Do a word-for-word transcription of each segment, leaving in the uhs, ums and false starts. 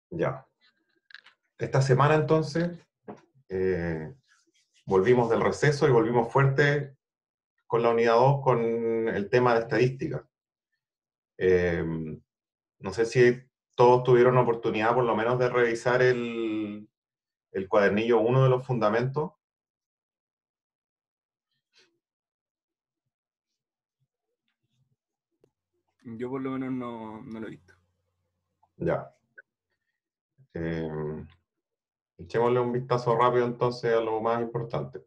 Ya. Esta semana entonces eh, volvimos del receso y volvimos fuerte con la unidad dos con el tema de estadística. Eh, no sé si todos tuvieron oportunidad por lo menos de revisar el, el cuadernillo uno de los fundamentos. Yo por lo menos no, no lo he visto. Ya. Eh, echémosle un vistazo rápido entonces a lo más importante.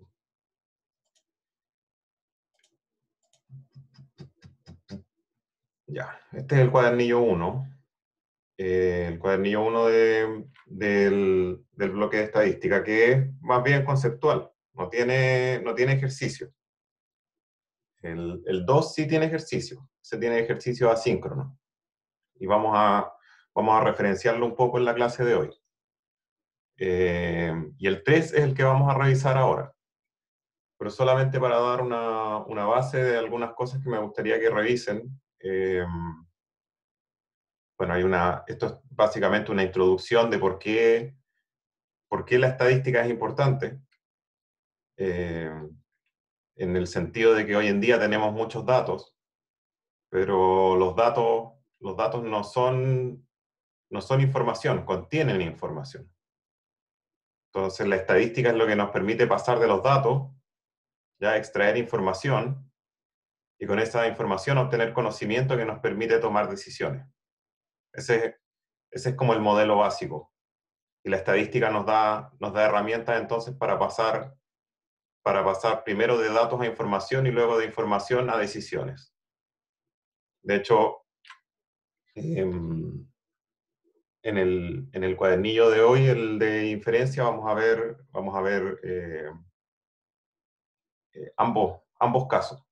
Ya, este es el cuadernillo uno. Eh, el cuadernillo uno de, del, del bloque de estadística, que es más bien conceptual, no tiene, no tiene ejercicio. El, el dos sí tiene ejercicio, se tiene ejercicio asíncrono. Y vamos a, vamos a referenciarlo un poco en la clase de hoy. Eh, y el tres es el que vamos a revisar ahora. Pero solamente para dar una, una base de algunas cosas que me gustaría que revisen. Eh, bueno, hay una, esto es básicamente una introducción de por qué, por qué la estadística es importante. Eh, en el sentido de que hoy en día tenemos muchos datos, pero los datos, los datos no son, no son información, contienen información. Entonces la estadística es lo que nos permite pasar de los datos, ya extraer información, y con esa información obtener conocimiento que nos permite tomar decisiones. Ese, ese es como el modelo básico. Y la estadística nos da, nos da herramientas entonces para pasar, para pasar primero de datos a información y luego de información a decisiones. De hecho, eh, en el, en el cuadernillo de hoy, el de inferencia, vamos a ver, vamos a ver eh, eh, ambos, ambos casos.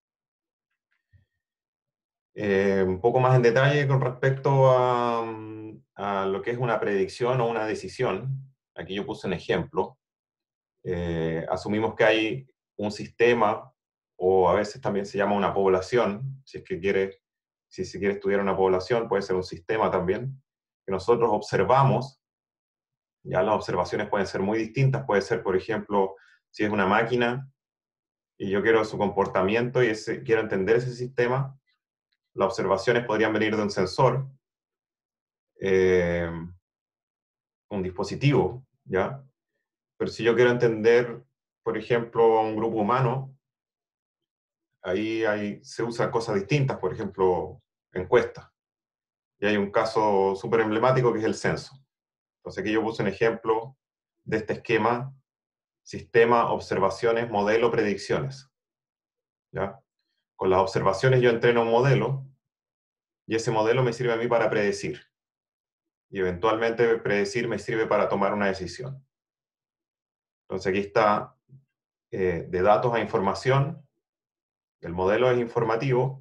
Eh, un poco más en detalle con respecto a, a lo que es una predicción o una decisión. Aquí yo puse un ejemplo. Eh, asumimos que hay un sistema, o a veces también se llama una población, si es que quiere, si se quiere estudiar una población, puede ser un sistema también, que nosotros observamos. Ya las observaciones pueden ser muy distintas, puede ser, por ejemplo, si es una máquina y yo quiero su comportamiento y ese, quiero entender ese sistema, las observaciones podrían venir de un sensor, eh, un dispositivo, ¿ya? Pero si yo quiero entender, por ejemplo, un grupo humano, ahí hay, se usan cosas distintas, por ejemplo, encuestas. Y hay un caso súper emblemático que es el censo. Entonces aquí yo puse un ejemplo de este esquema: sistema, observaciones, modelo, predicciones. ¿Ya? Con las observaciones yo entreno un modelo y ese modelo me sirve a mí para predecir. Y eventualmente predecir me sirve para tomar una decisión. Entonces aquí está eh, de datos a información, el modelo es informativo,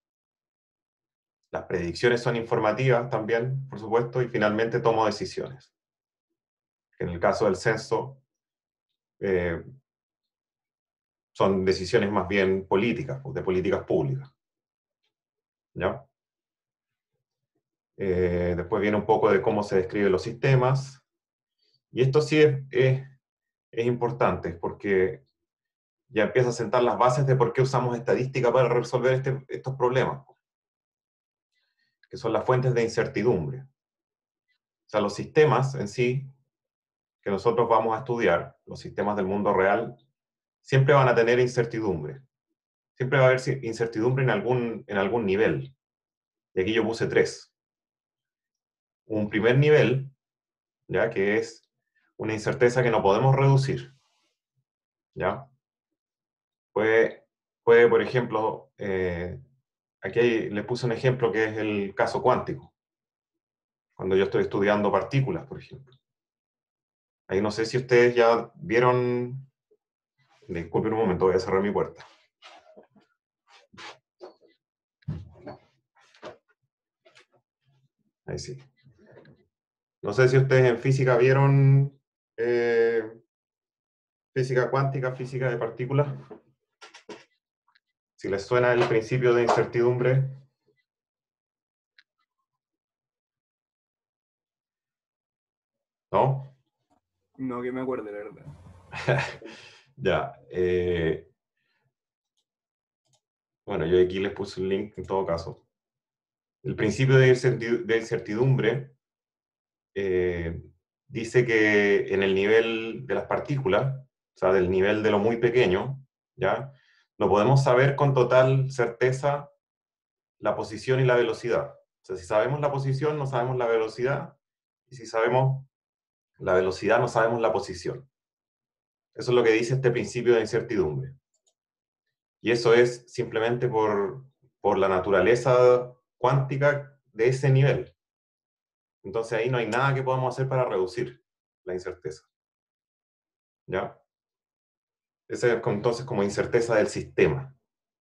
las predicciones son informativas también, por supuesto, y finalmente tomo decisiones. En el caso del censo, eh, son decisiones más bien políticas, de políticas públicas. ¿Ya? Eh, después viene un poco de cómo se describen los sistemas. Y esto sí es, es, es importante, porque ya empieza a sentar las bases de por qué usamos estadística para resolver este, estos problemas, que son las fuentes de incertidumbre. O sea, los sistemas en sí, que nosotros vamos a estudiar, los sistemas del mundo real, siempre van a tener incertidumbre. Siempre va a haber incertidumbre en algún, en algún nivel. Y aquí yo puse tres. Un primer nivel, ¿ya? Que es una incerteza que no podemos reducir. ¿Ya? Puede, puede por ejemplo, eh, aquí hay, les puse un ejemplo que es el caso cuántico. Cuando yo estoy estudiando partículas, por ejemplo. Ahí no sé si ustedes ya vieron... Disculpen un momento, voy a cerrar mi puerta. Ahí sí. No sé si ustedes en física vieron eh, física cuántica, física de partículas. Si les suena el principio de incertidumbre. ¿No? No que me acuerde, la verdad. Ya. eh, bueno, yo aquí les puse un link en todo caso. El principio de incerti- de incertidumbre eh, dice que en el nivel de las partículas, o sea, del nivel de lo muy pequeño, ¿ya? No podemos saber con total certeza la posición y la velocidad. O sea, si sabemos la posición, no sabemos la velocidad, y si sabemos la velocidad, no sabemos la posición. Eso es lo que dice este principio de incertidumbre. Y eso es simplemente por, por la naturaleza cuántica de ese nivel. Entonces ahí no hay nada que podamos hacer para reducir la incerteza. ¿Ya? Esa es entonces como incerteza del sistema.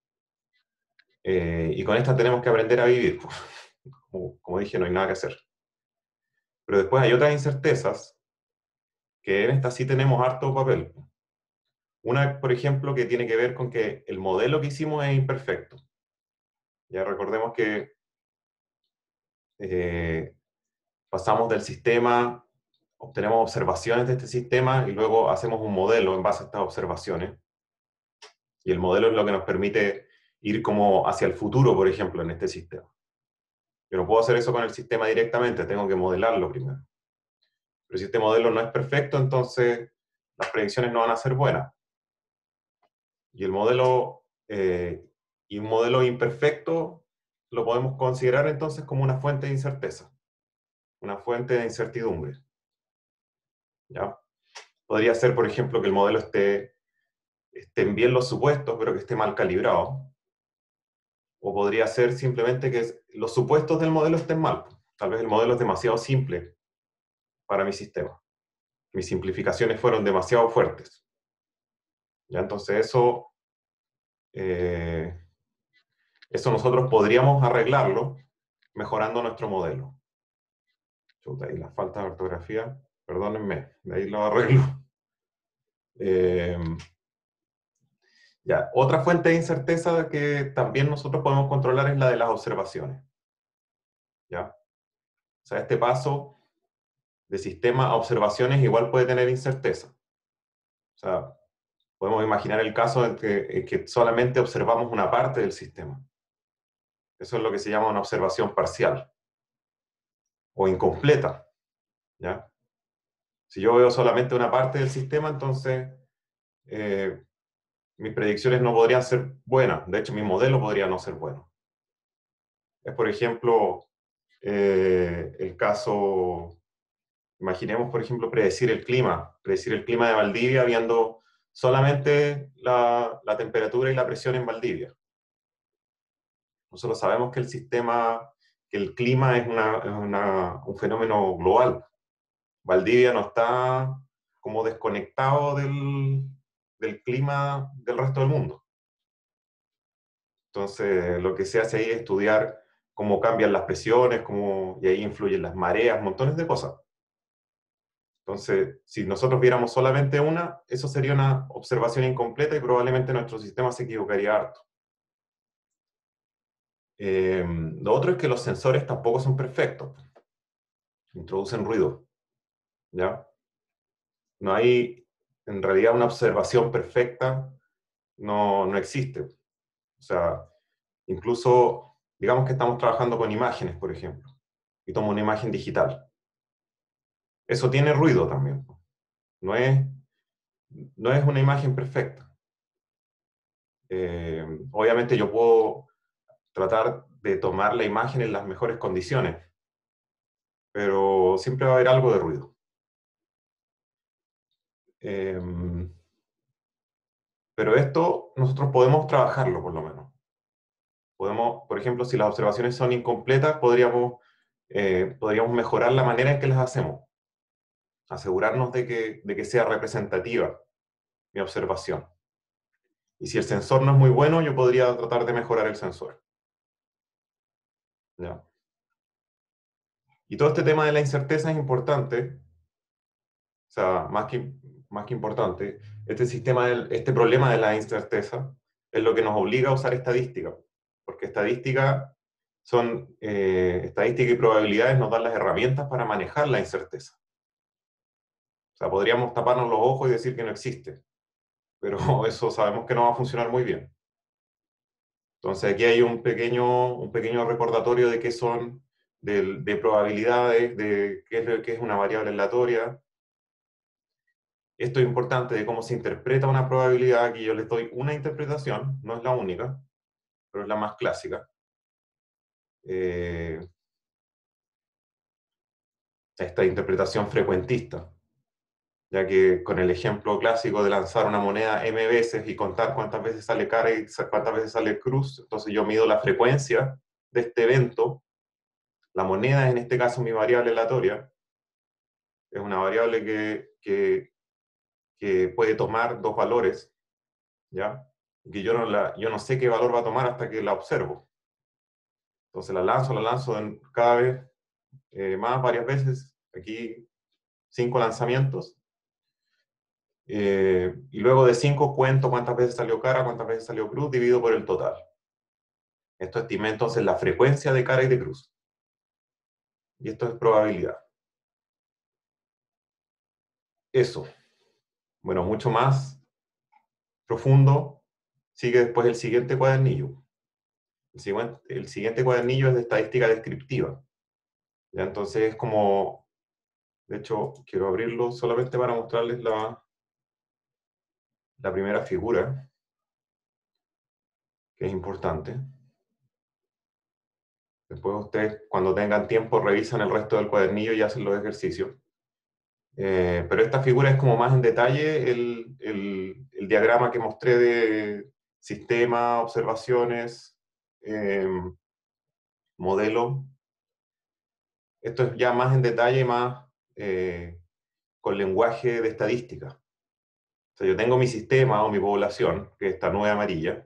Eh, y con esta tenemos que aprender a vivir. Como, como dije, no hay nada que hacer. Pero después hay otras incertezas que en estas sí tenemos harto papel. Una, por ejemplo, que tiene que ver con que el modelo que hicimos es imperfecto. Ya recordemos que eh, pasamos del sistema, obtenemos observaciones de este sistema y luego hacemos un modelo en base a estas observaciones. Y el modelo es lo que nos permite ir como hacia el futuro, por ejemplo, en este sistema. Yo no puedo hacer eso con el sistema directamente, tengo que modelarlo primero. Pero si este modelo no es perfecto, entonces las predicciones no van a ser buenas. Y el modelo, eh, y un modelo imperfecto lo podemos considerar entonces como una fuente de incerteza, una fuente de incertidumbre. ¿Ya? Podría ser, por ejemplo, que el modelo esté, estén bien los supuestos, pero que esté mal calibrado. O podría ser simplemente que los supuestos del modelo estén mal. Tal vez el modelo es demasiado simple para mi sistema. Mis simplificaciones fueron demasiado fuertes. ¿Ya? Entonces eso, eh, eso nosotros podríamos arreglarlo mejorando nuestro modelo. Chuta, ahí la falta de ortografía, perdónenme, de ahí lo arreglo. Eh, ya. Otra fuente de incerteza que también nosotros podemos controlar es la de las observaciones. ¿Ya? O sea, este paso de sistema a observaciones igual puede tener incerteza. O sea, podemos imaginar el caso en que, en que solamente observamos una parte del sistema. Eso es lo que se llama una observación parcial o incompleta. ¿Ya? Si yo veo solamente una parte del sistema, entonces eh, mis predicciones no podrían ser buenas. De hecho, mi modelo podría no ser bueno. Es, por ejemplo, eh, el caso, imaginemos, por ejemplo, predecir el clima, predecir el clima de Valdivia viendo solamente la, la temperatura y la presión en Valdivia. Nosotros sabemos que el sistema, que el clima es, una, es una, un fenómeno global. Valdivia no está como desconectado del, del clima del resto del mundo. Entonces, lo que se hace ahí es estudiar cómo cambian las presiones, cómo, y ahí influyen las mareas, montones de cosas. Entonces, si nosotros viéramos solamente una, eso sería una observación incompleta y probablemente nuestro sistema se equivocaría harto. Eh, lo otro es que los sensores tampoco son perfectos. Introducen ruido, ¿ya? No hay, en realidad, una observación perfecta, no, no existe. O sea, incluso, digamos que estamos trabajando con imágenes, por ejemplo, y tomo una imagen digital. Eso tiene ruido también. No es, no es una imagen perfecta. Eh, obviamente yo puedo tratar de tomar la imagen en las mejores condiciones, pero siempre va a haber algo de ruido. Eh, pero esto nosotros podemos trabajarlo, por lo menos. Podemos, por ejemplo, si las observaciones son incompletas, podríamos, eh, podríamos mejorar la manera en que las hacemos. Asegurarnos de que, de que sea representativa mi observación. Y si el sensor no es muy bueno, yo podría tratar de mejorar el sensor. ¿Ya? Y todo este tema de la incerteza es importante, o sea, más que, más que importante, este sistema, del, este problema de la incerteza es lo que nos obliga a usar estadística, porque estadística son, eh, estadística y probabilidades nos dan las herramientas para manejar la incerteza. sea, podríamos taparnos los ojos y decir que no existe, pero eso sabemos que no va a funcionar muy bien. Entonces aquí hay un pequeño, un pequeño recordatorio de qué son, de, de probabilidades, de qué es, lo- qué es una variable aleatoria. Esto es importante de cómo se interpreta una probabilidad. Aquí yo les doy una interpretación, no es la única, pero es la más clásica. Eh, esta interpretación frecuentista, ya que con el ejemplo clásico de lanzar una moneda m veces y contar cuántas veces sale cara y cuántas veces sale cruz, entonces yo mido la frecuencia de este evento. La moneda es en este caso mi variable aleatoria, es una variable que, que, que puede tomar dos valores, ¿ya? Y que yo no, la, yo no sé qué valor va a tomar hasta que la observo. Entonces la lanzo, la lanzo en cada vez eh, más, varias veces, aquí cinco lanzamientos, eh, y luego de cinco cuento cuántas veces salió cara, cuántas veces salió cruz, dividido por el total. Esto estima entonces la frecuencia de cara y de cruz. Y esto es probabilidad. Eso. Bueno, mucho más profundo sigue después el siguiente cuadernillo. El siguiente, el siguiente cuadernillo es de estadística descriptiva. ¿Ya? Entonces es como, de hecho, quiero abrirlo solamente para mostrarles la, la primera figura, que es importante. Después ustedes, cuando tengan tiempo, revisan el resto del cuadernillo y hacen los ejercicios. Eh, pero esta figura es como más en detalle el, el, el diagrama que mostré de sistema, observaciones, eh, modelo. Esto es ya más en detalle, más eh, con lenguaje de estadística. O sea, yo tengo mi sistema o mi población, que es esta nube amarilla,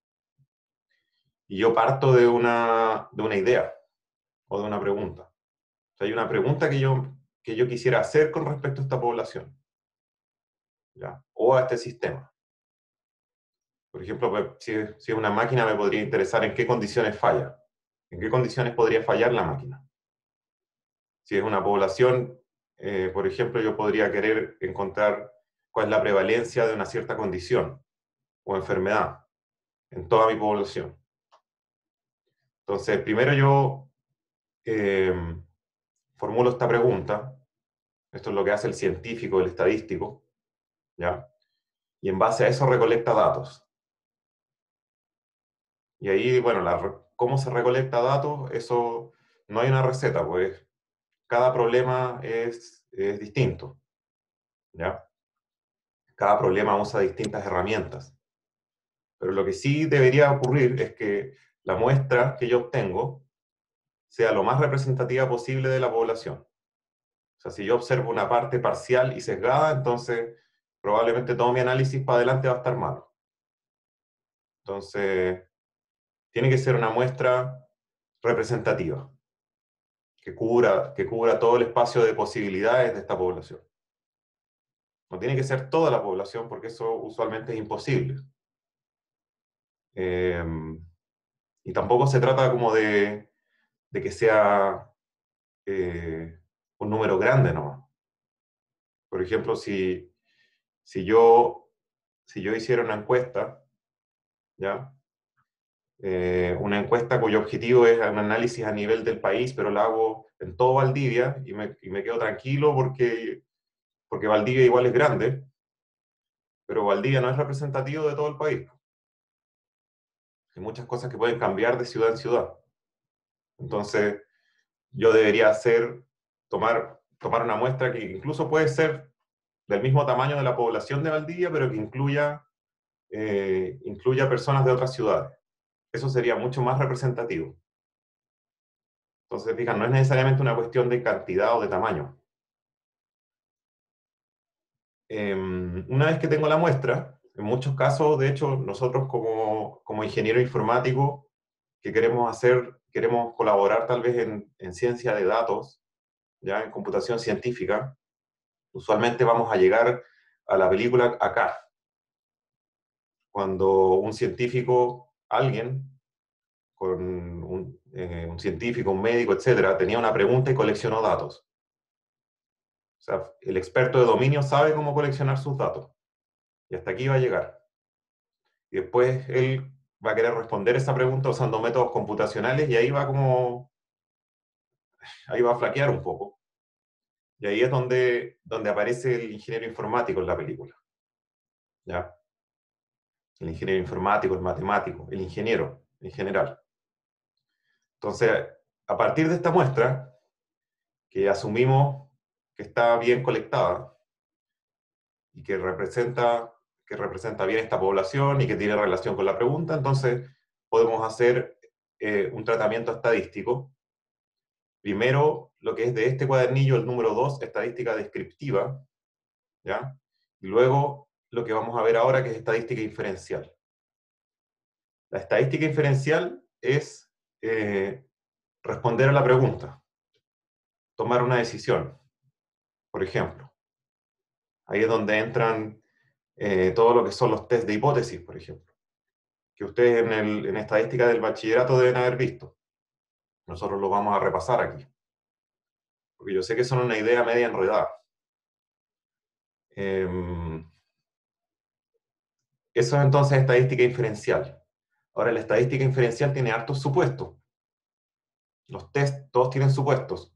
y yo parto de una, de una idea o de una pregunta. O sea, hay una pregunta que yo, que yo quisiera hacer con respecto a esta población, ¿ya? O a este sistema. Por ejemplo, pues, si, si es una máquina, me podría interesar en qué condiciones falla. ¿En qué condiciones podría fallar la máquina? Si es una población, eh, por ejemplo, yo podría querer encontrar cuál es la prevalencia de una cierta condición o enfermedad en toda mi población. Entonces, primero yo eh, formulo esta pregunta. Esto es lo que hace el científico, el estadístico, ¿ya? Y en base a eso recolecta datos. Y ahí, bueno, la, cómo se recolecta datos, eso no hay una receta, pues cada problema es, es distinto, ¿ya? Cada problema usa distintas herramientas. Pero lo que sí debería ocurrir es que la muestra que yo obtengo sea lo más representativa posible de la población. O sea, si yo observo una parte parcial y sesgada, entonces probablemente todo mi análisis para adelante va a estar malo. Entonces, tiene que ser una muestra representativa, que cubra, que cubra todo el espacio de posibilidades de esta población. No tiene que ser toda la población, porque eso usualmente es imposible. Eh, y tampoco se trata como de, de que sea eh, un número grande nomás. Por ejemplo, si, si, yo, si yo hiciera una encuesta, ¿ya? Eh, una encuesta cuyo objetivo es un análisis a nivel del país, pero la hago en todo Valdivia y me, y me quedo tranquilo porque, porque Valdivia igual es grande, pero Valdivia no es representativo de todo el país. Hay muchas cosas que pueden cambiar de ciudad en ciudad. Entonces, yo debería hacer, tomar, tomar una muestra que incluso puede ser del mismo tamaño de la población de Valdivia, pero que incluya, eh, incluya personas de otras ciudades. Eso sería mucho más representativo. Entonces, fíjate, no es necesariamente una cuestión de cantidad o de tamaño. Eh, una vez que tengo la muestra, en muchos casos, de hecho, nosotros como, como ingeniero informático que queremos hacer, queremos colaborar tal vez en, en ciencia de datos, ya en computación científica, usualmente vamos a llegar a la película acá, cuando un científico, alguien, con un, eh, un científico, un médico, etcétera, tenía una pregunta y coleccionó datos. O sea, el experto de dominio sabe cómo coleccionar sus datos. Y hasta aquí va a llegar. Y después él va a querer responder esa pregunta usando métodos computacionales y ahí va como, ahí va a flaquear un poco. Y ahí es donde, donde aparece el ingeniero informático en la película. ¿Ya? El ingeniero informático, el matemático, el ingeniero en general. Entonces, a partir de esta muestra, que asumimos que está bien colectada y que representa, que representa bien esta población y que tiene relación con la pregunta, entonces podemos hacer eh, un tratamiento estadístico. Primero, lo que es de este cuadernillo, el número dos, estadística descriptiva, ¿ya? Y luego, lo que vamos a ver ahora, que es estadística inferencial. La estadística inferencial es eh, responder a la pregunta, tomar una decisión, por ejemplo. Ahí es donde entran eh, todo lo que son los test de hipótesis, por ejemplo, que ustedes en, el, en estadística del bachillerato deben haber visto. Nosotros lo vamos a repasar aquí, porque yo sé que son una idea media enredada. Eh, eso es entonces estadística inferencial. Ahora, la estadística inferencial tiene hartos supuestos. Los test, todos tienen supuestos.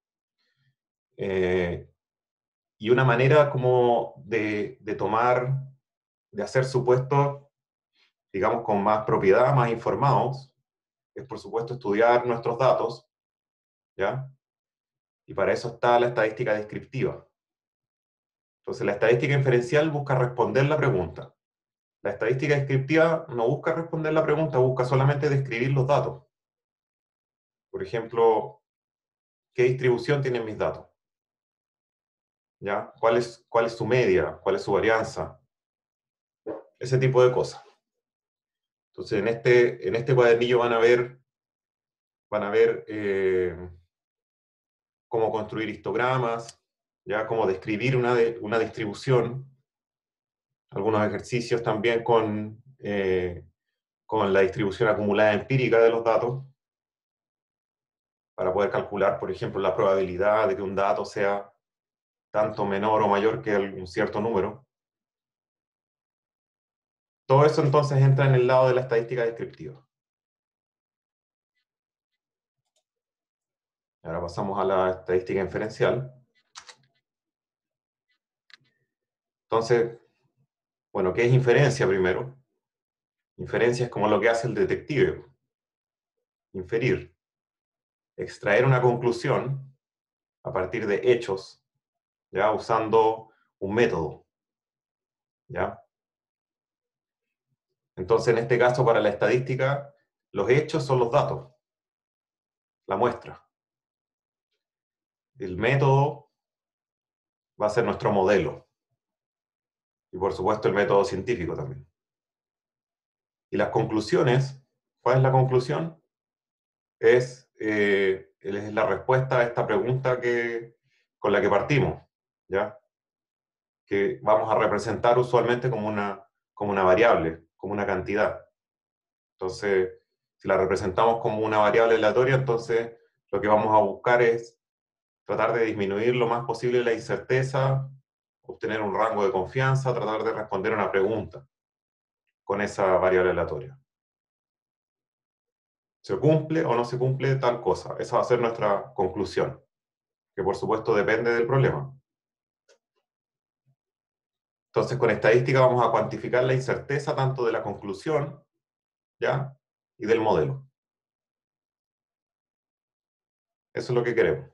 Eh, y una manera como de, de tomar, de hacer supuestos, digamos, con más propiedad, más informados, es por supuesto estudiar nuestros datos, ¿ya? Y para eso está la estadística descriptiva. Entonces, la estadística inferencial busca responder la pregunta. La estadística descriptiva no busca responder la pregunta, busca solamente describir los datos. Por ejemplo, ¿qué distribución tienen mis datos? ¿Ya? ¿Cuál es, cuál es su media? ¿Cuál es su varianza? Ese tipo de cosas. Entonces, en este, en este cuadernillo van a ver, van a ver eh, cómo construir histogramas, ¿ya? Cómo describir una, de, una distribución, algunos ejercicios también con, eh, con la distribución acumulada empírica de los datos, para poder calcular, por ejemplo, la probabilidad de que un dato sea tanto menor o mayor que un cierto número. Todo eso entonces entra en el lado de la estadística descriptiva. Ahora pasamos a la estadística inferencial. Entonces, bueno, ¿qué es inferencia primero? Inferencia es como lo que hace el detective. Inferir. Extraer una conclusión a partir de hechos, ¿ya? Usando un método, ¿ya? Entonces, en este caso, para la estadística, los hechos son los datos, la muestra. El método va a ser nuestro modelo. Y por supuesto el método científico también. Y las conclusiones, ¿cuál es la conclusión? Es, eh, es la respuesta a esta pregunta que, con la que partimos, ¿ya? Que vamos a representar usualmente como una, como una variable, como una cantidad. Entonces, si la representamos como una variable aleatoria, entonces lo que vamos a buscar es tratar de disminuir lo más posible la incerteza, obtener un rango de confianza, tratar de responder a una pregunta con esa variable aleatoria. ¿Se cumple o no se cumple tal cosa? Esa va a ser nuestra conclusión, que por supuesto depende del problema. Entonces, con estadística vamos a cuantificar la incerteza tanto de la conclusión, ¿ya? Y del modelo. Eso es lo que queremos.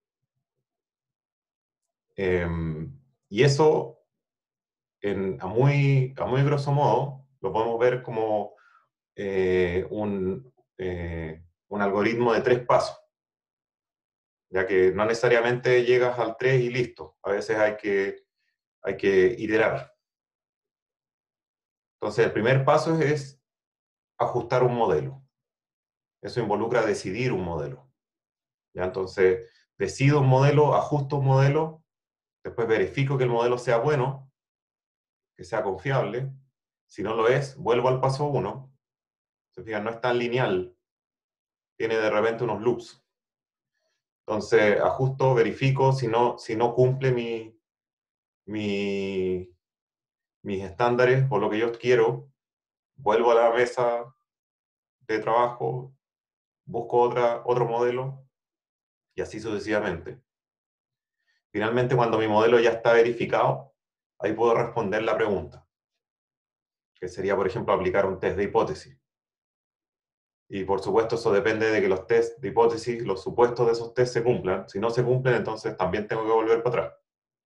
Eh, y eso, en, a, muy, a muy grosso modo, lo podemos ver como eh, un, eh, un algoritmo de tres pasos, ya que no necesariamente llegas al tres y listo. A veces hay que, hay que iterar. Entonces, el primer paso es ajustar un modelo. Eso involucra decidir un modelo. ¿Ya? Entonces, decido un modelo, ajusto un modelo, después verifico que el modelo sea bueno, que sea confiable. Si no lo es, vuelvo al paso uno. Se fijan, no es tan lineal. Tiene de repente unos loops. Entonces, ajusto, verifico, si no, si no cumple mi, mi, mis estándares o lo que yo quiero, vuelvo a la mesa de trabajo, busco otra, otro modelo y así sucesivamente. Finalmente, cuando mi modelo ya está verificado, ahí puedo responder la pregunta, que sería, por ejemplo, aplicar un test de hipótesis. Y por supuesto, eso depende de que los test de hipótesis, los supuestos de esos test se cumplan. Si no se cumplen, entonces también tengo que volver para atrás.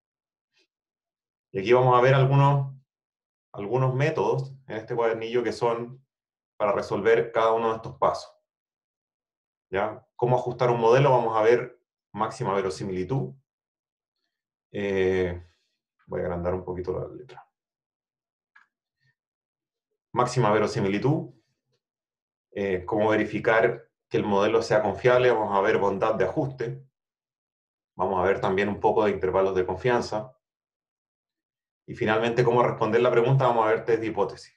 Y aquí vamos a ver algunos, algunos métodos en este cuadernillo que son para resolver cada uno de estos pasos. ¿Ya? ¿Cómo ajustar un modelo? Vamos a ver máxima verosimilitud. Eh, voy a agrandar un poquito la letra. Máxima verosimilitud. Eh, cómo verificar que el modelo sea confiable. Vamos a ver bondad de ajuste. Vamos a ver también un poco de intervalos de confianza. Y finalmente, cómo responder la pregunta, vamos a ver test de hipótesis.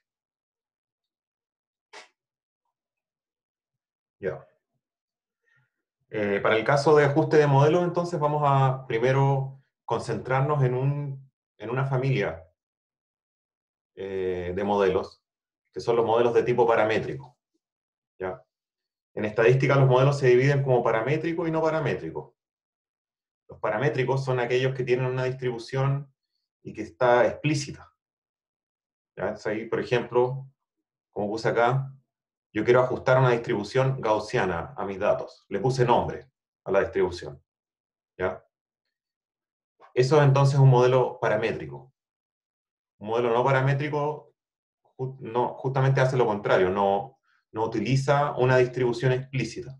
Ya. Eh, para el caso de ajuste de modelos, entonces vamos a primero concentrarnos en, un, en una familia eh, de modelos, que son los modelos de tipo paramétrico. ¿Ya? En estadística los modelos se dividen como paramétrico y no paramétrico. Los paramétricos son aquellos que tienen una distribución y que está explícita. ¿Ya? Entonces ahí, por ejemplo, como puse acá, yo quiero ajustar una distribución gaussiana a mis datos. Le puse nombre a la distribución. ¿Ya? Eso es entonces un modelo paramétrico. Un modelo no paramétrico ju no, justamente hace lo contrario, no, no utiliza una distribución explícita.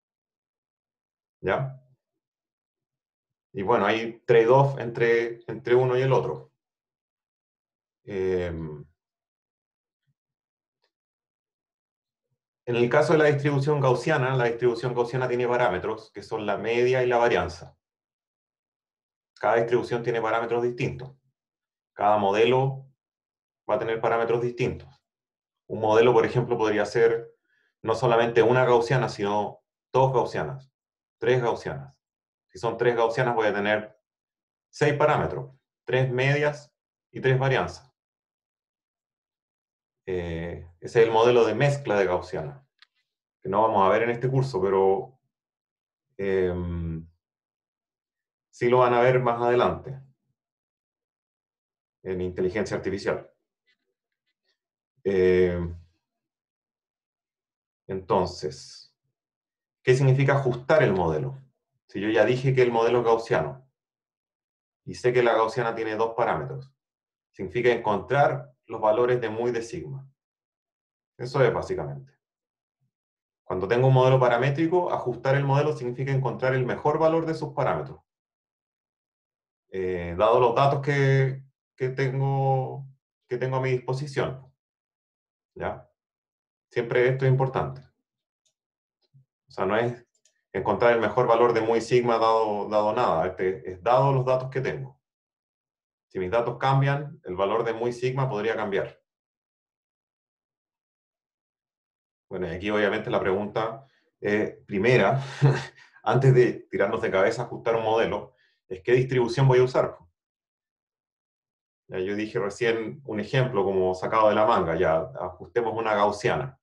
¿Ya? Y bueno, hay trade-off entre, entre uno y el otro. Eh, en el caso de la distribución gaussiana, la distribución gaussiana tiene parámetros que son la media y la varianza. Cada distribución tiene parámetros distintos. Cada modelo va a tener parámetros distintos. Un modelo, por ejemplo, podría ser no solamente una gaussiana, sino dos gaussianas, tres gaussianas. Si son tres gaussianas, voy a tener seis parámetros, tres medias y tres varianzas. Eh, ese es el modelo de mezcla de gaussiana, que no vamos a ver en este curso, pero eh, sí lo van a ver más adelante, en inteligencia artificial. Eh, entonces, ¿qué significa ajustar el modelo? Si yo ya dije que el modelo es gaussiano, y sé que la gaussiana tiene dos parámetros, significa encontrar los valores de mu y de sigma. Eso es básicamente. Cuando tengo un modelo paramétrico, ajustar el modelo significa encontrar el mejor valor de sus parámetros. Eh, dado los datos que, que, tengo, que tengo a mi disposición. ¿Ya? Siempre esto es importante. O sea, no es encontrar el mejor valor de mu y sigma dado, dado nada. Este, es dado los datos que tengo. Si mis datos cambian, el valor de mu y sigma podría cambiar. Bueno, y aquí obviamente la pregunta eh, primera, antes de tirarnos de cabeza a ajustar un modelo, es qué distribución voy a usar. Ya, yo dije recién un ejemplo como sacado de la manga, ya ajustemos una gaussiana.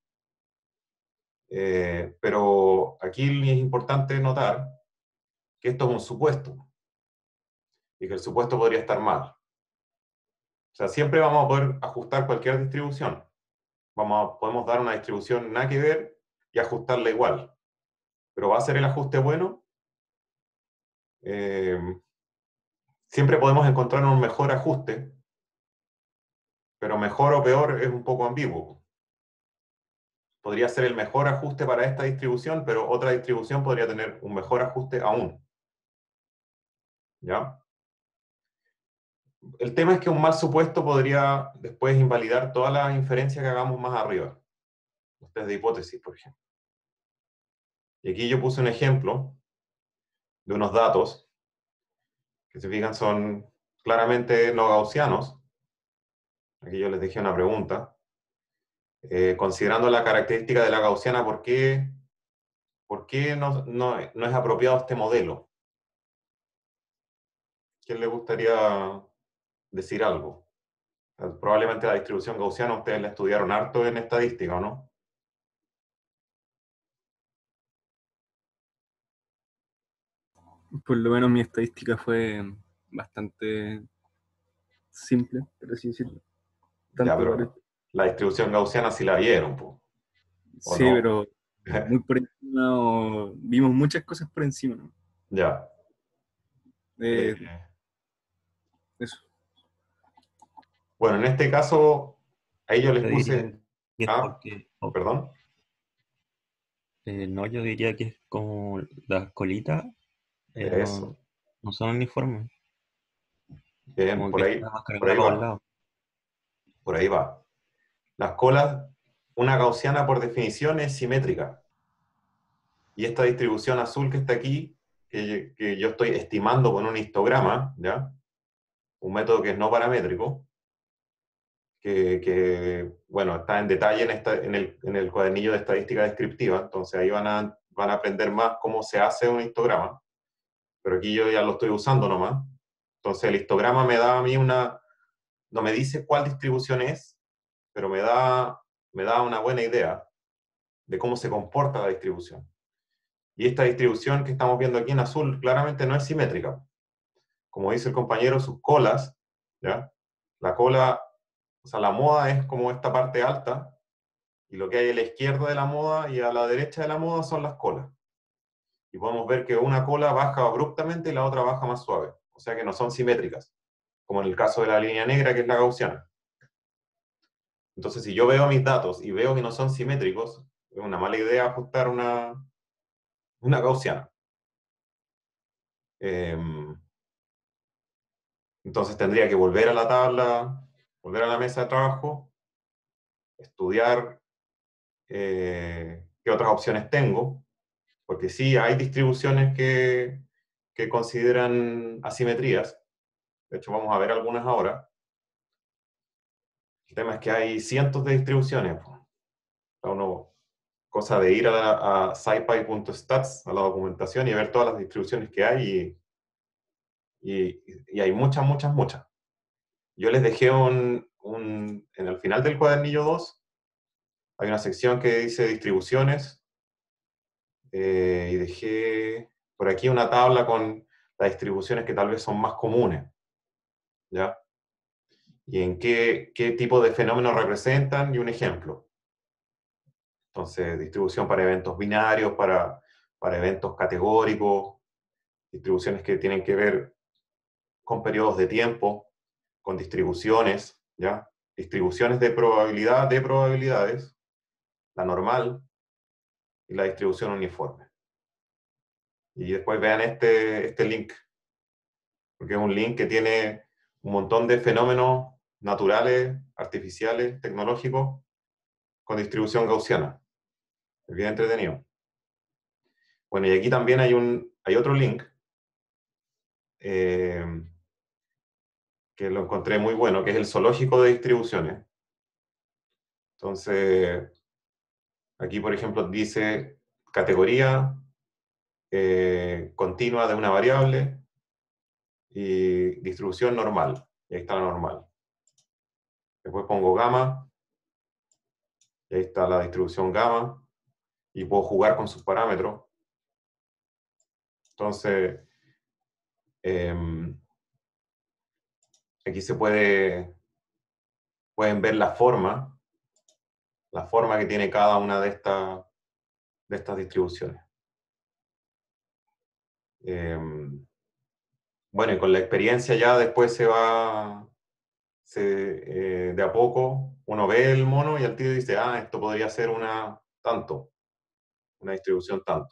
Eh, pero aquí es importante notar que esto es un supuesto y que el supuesto podría estar mal. O sea, siempre vamos a poder ajustar cualquier distribución. Vamos a, podemos dar una distribución nada que ver y ajustarla igual. Pero ¿va a ser el ajuste bueno? Eh, siempre podemos encontrar un mejor ajuste, pero mejor o peor es un poco ambiguo. Podría ser el mejor ajuste para esta distribución, pero otra distribución podría tener un mejor ajuste aún. ¿Ya? El tema es que un mal supuesto podría después invalidar toda la inferencia que hagamos más arriba. Los test de hipótesis, por ejemplo. Y aquí yo puse un ejemplo de unos datos que, se fijan, son claramente no gaussianos. Aquí yo les dejé una pregunta. Eh, considerando la característica de la gaussiana, ¿por qué ¿Por qué no, no, no es apropiado este modelo? ¿Quién le gustaría decir algo? Probablemente la distribución gaussiana ustedes la estudiaron harto en estadística, ¿o no? Por lo menos mi estadística fue bastante simple, por así decirlo. Ya, Tanto parece. pero la distribución gaussiana sí la vieron, po, ¿o Sí, no? pero muy por encima, o vimos muchas cosas por encima, ¿no? Ya. Eh, Eh, eso. bueno, en este caso, ahí yo les Yo diría puse... que es Ah, porque, oh, perdón. eh, no, yo diría que es como las colitas eh, no, Eso. no son uniformes, Bien, como por que ahí, está más por cargada ahí para un va. lado. Por ahí va. Las colas, una gaussiana por definición es simétrica. Y esta distribución azul que está aquí, que, que yo estoy estimando con un histograma, ¿ya? Un método que es no paramétrico, que, que, bueno, está en detalle en, esta, en, el, en el cuadernillo de estadística descriptiva, entonces ahí van a, van a aprender más cómo se hace un histograma, pero aquí yo ya lo estoy usando nomás. Entonces el histograma me da a mí una, no me dice cuál distribución es, pero me da, me da una buena idea de cómo se comporta la distribución. Y esta distribución que estamos viendo aquí en azul claramente no es simétrica. Como dice el compañero, sus colas, ¿ya? La cola, o sea, la moda es como esta parte alta, y lo que hay a la izquierda de la moda y a la derecha de la moda son las colas. Y podemos ver que una cola baja abruptamente y la otra baja más suave. O sea que no son simétricas, como en el caso de la línea negra, que es la gaussiana. Entonces, si yo veo mis datos y veo que no son simétricos, es una mala idea ajustar una, una gaussiana. Eh, entonces tendría que volver a la tabla, volver a la mesa de trabajo, estudiar eh, qué otras opciones tengo, porque sí hay distribuciones que, que consideran asimetrías. De hecho, vamos a ver algunas ahora. El tema es que hay cientos de distribuciones. Uno, cosa de ir a, a scipy.stats, a la documentación, y ver todas las distribuciones que hay, y, y, y hay muchas, muchas, muchas. Yo les dejé un, un, en el final del cuadernillo dos, hay una sección que dice distribuciones, eh, y dejé por aquí una tabla con las distribuciones que tal vez son más comunes, ¿ya? Y en qué, qué tipo de fenómenos representan, y un ejemplo. Entonces, distribución para eventos binarios, para, para eventos categóricos, distribuciones que tienen que ver con periodos de tiempo, con distribuciones, ¿ya? Distribuciones de probabilidad de probabilidades, la normal y la distribución uniforme. Y después vean este, este link, porque es un link que tiene un montón de fenómenos naturales, artificiales, tecnológicos, con distribución gaussiana. Es bien entretenido. Bueno, y aquí también hay, un, hay otro link, eh, que lo encontré muy bueno, que es el zoológico de distribuciones. Entonces, aquí, por ejemplo, dice categoría eh, continua de una variable y distribución normal. Y ahí está la normal. Después pongo gamma, y ahí está la distribución gamma, y puedo jugar con sus parámetros. Entonces, eh, aquí se puede, pueden ver la forma, la forma que tiene cada una de, esta, de estas distribuciones. Eh, bueno, y con la experiencia ya después se va, se, eh, de a poco, uno ve el mono y al tiro dice, ah, esto podría ser una tanto, una distribución tanto.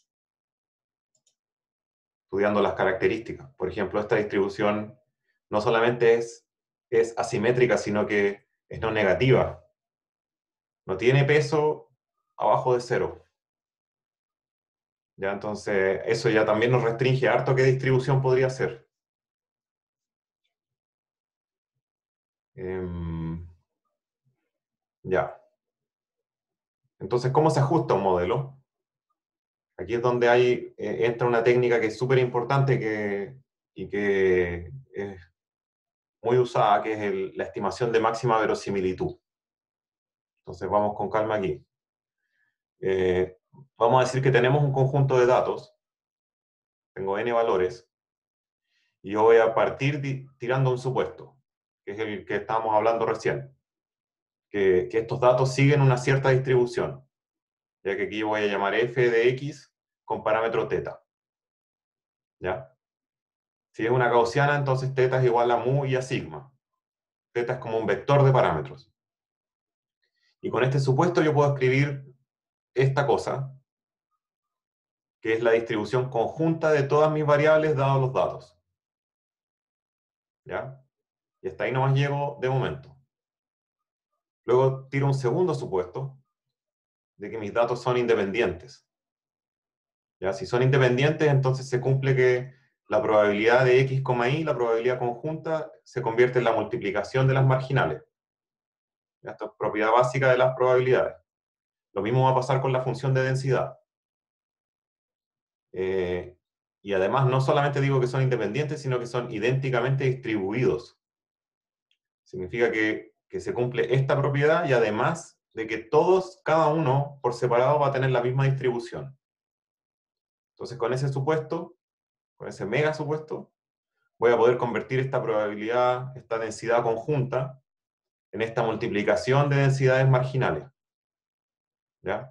Estudiando las características. Por ejemplo, esta distribución no solamente es, es asimétrica, sino que es no negativa. No tiene peso abajo de cero. ¿Ya? Entonces, eso ya también nos restringe harto qué distribución podría ser. Eh, ya. Entonces, ¿cómo se ajusta un modelo? Aquí es donde hay, eh, entra una técnica que es súper importante que, y que es muy usada, que es el- la estimación de máxima verosimilitud. Entonces vamos con calma aquí. Eh, vamos a decir que tenemos un conjunto de datos, tengo n valores, y yo voy a partir tirando un supuesto, que es el que estábamos hablando recién, que, que estos datos siguen una cierta distribución, ya que aquí voy a llamar f de x con parámetro θ. ¿Ya? Si es una gaussiana, entonces θ es igual a mu y a sigma. θ es como un vector de parámetros. Y con este supuesto yo puedo escribir esta cosa, que es la distribución conjunta de todas mis variables dados los datos. ¿Ya? Y hasta ahí nomás llego de momento. Luego tiro un segundo supuesto de que mis datos son independientes. ¿Ya? Si son independientes, entonces se cumple que la probabilidad de x, y, la probabilidad conjunta, se convierte en la multiplicación de las marginales. ¿Ya? Esto es propiedad básica de las probabilidades. Lo mismo va a pasar con la función de densidad. Eh, y además no solamente digo que son independientes, sino que son idénticamente distribuidos. Significa que, que se cumple esta propiedad y además de que todos, cada uno por separado va a tener la misma distribución. Entonces con ese supuesto, con ese mega supuesto, voy a poder convertir esta probabilidad, esta densidad conjunta, en esta multiplicación de densidades marginales. ¿Ya?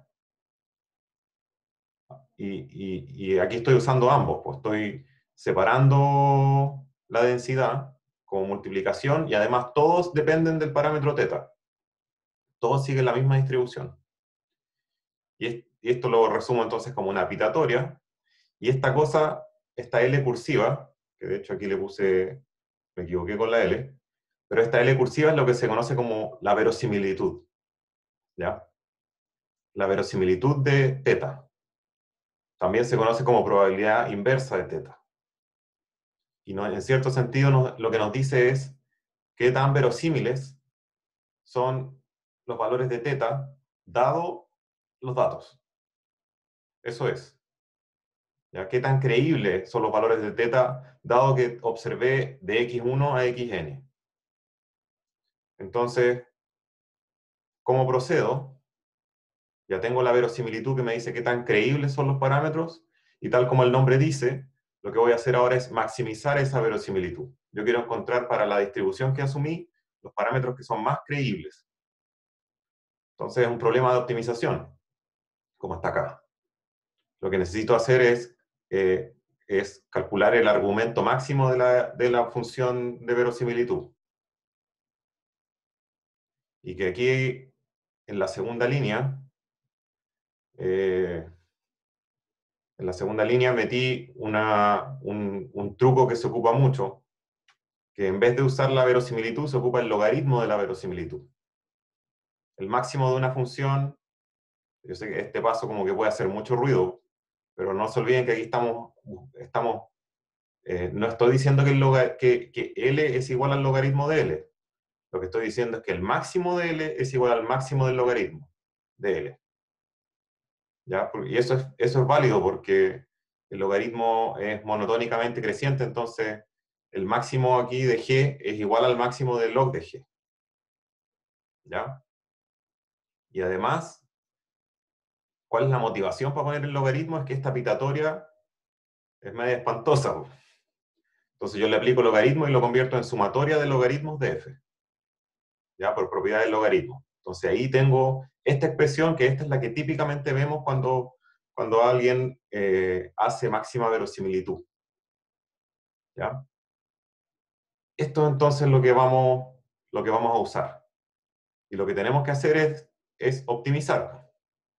Y, y, y aquí estoy usando ambos, pues estoy separando la densidad como multiplicación y además todos dependen del parámetro θ. Todos siguen la misma distribución. Y, es, y esto lo resumo entonces como una pitatoria. Y esta cosa, esta L cursiva, que de hecho aquí le puse, me equivoqué con la L, pero esta L cursiva es lo que se conoce como la verosimilitud. ¿Ya? La verosimilitud de θ. También se conoce como probabilidad inversa de θ. Y no, en cierto sentido nos, lo que nos dice es qué tan verosímiles son los valores de θ dado los datos. Eso es. ¿Ya? ¿Qué tan creíbles son los valores de θ dado que observé de equis uno a equis ene? Entonces, ¿cómo procedo? Ya tengo la verosimilitud que me dice qué tan creíbles son los parámetros y tal como el nombre dice, lo que voy a hacer ahora es maximizar esa verosimilitud. Yo quiero encontrar para la distribución que asumí los parámetros que son más creíbles. Entonces es un problema de optimización, como está acá. Lo que necesito hacer es, eh, es calcular el argumento máximo de la, de la función de verosimilitud. Y que aquí, en la segunda línea, eh, en la segunda línea metí una, un, un truco que se ocupa mucho, que en vez de usar la verosimilitud, se ocupa el logaritmo de la verosimilitud. El máximo de una función, yo sé que este paso como que puede hacer mucho ruido, pero no se olviden que aquí estamos, estamos eh, no estoy diciendo que, el loga, que, que L es igual al logaritmo de L. Lo que estoy diciendo es que el máximo de L es igual al máximo del logaritmo de L. ¿Ya? Y eso es, eso es válido porque el logaritmo es monotónicamente creciente, entonces el máximo aquí de G es igual al máximo del log de G. ¿Ya? Y además, ¿cuál es la motivación para poner el logaritmo? Es que esta pitatoria es media espantosa. ¿No? Entonces yo le aplico logaritmo y lo convierto en sumatoria de logaritmos de f. ¿Ya? Por propiedad del logaritmo. Entonces ahí tengo esta expresión, que esta es la que típicamente vemos cuando, cuando alguien eh, hace máxima verosimilitud. ¿Ya? Esto es entonces lo que vamos, lo que vamos a usar. Y lo que tenemos que hacer es, es optimizar.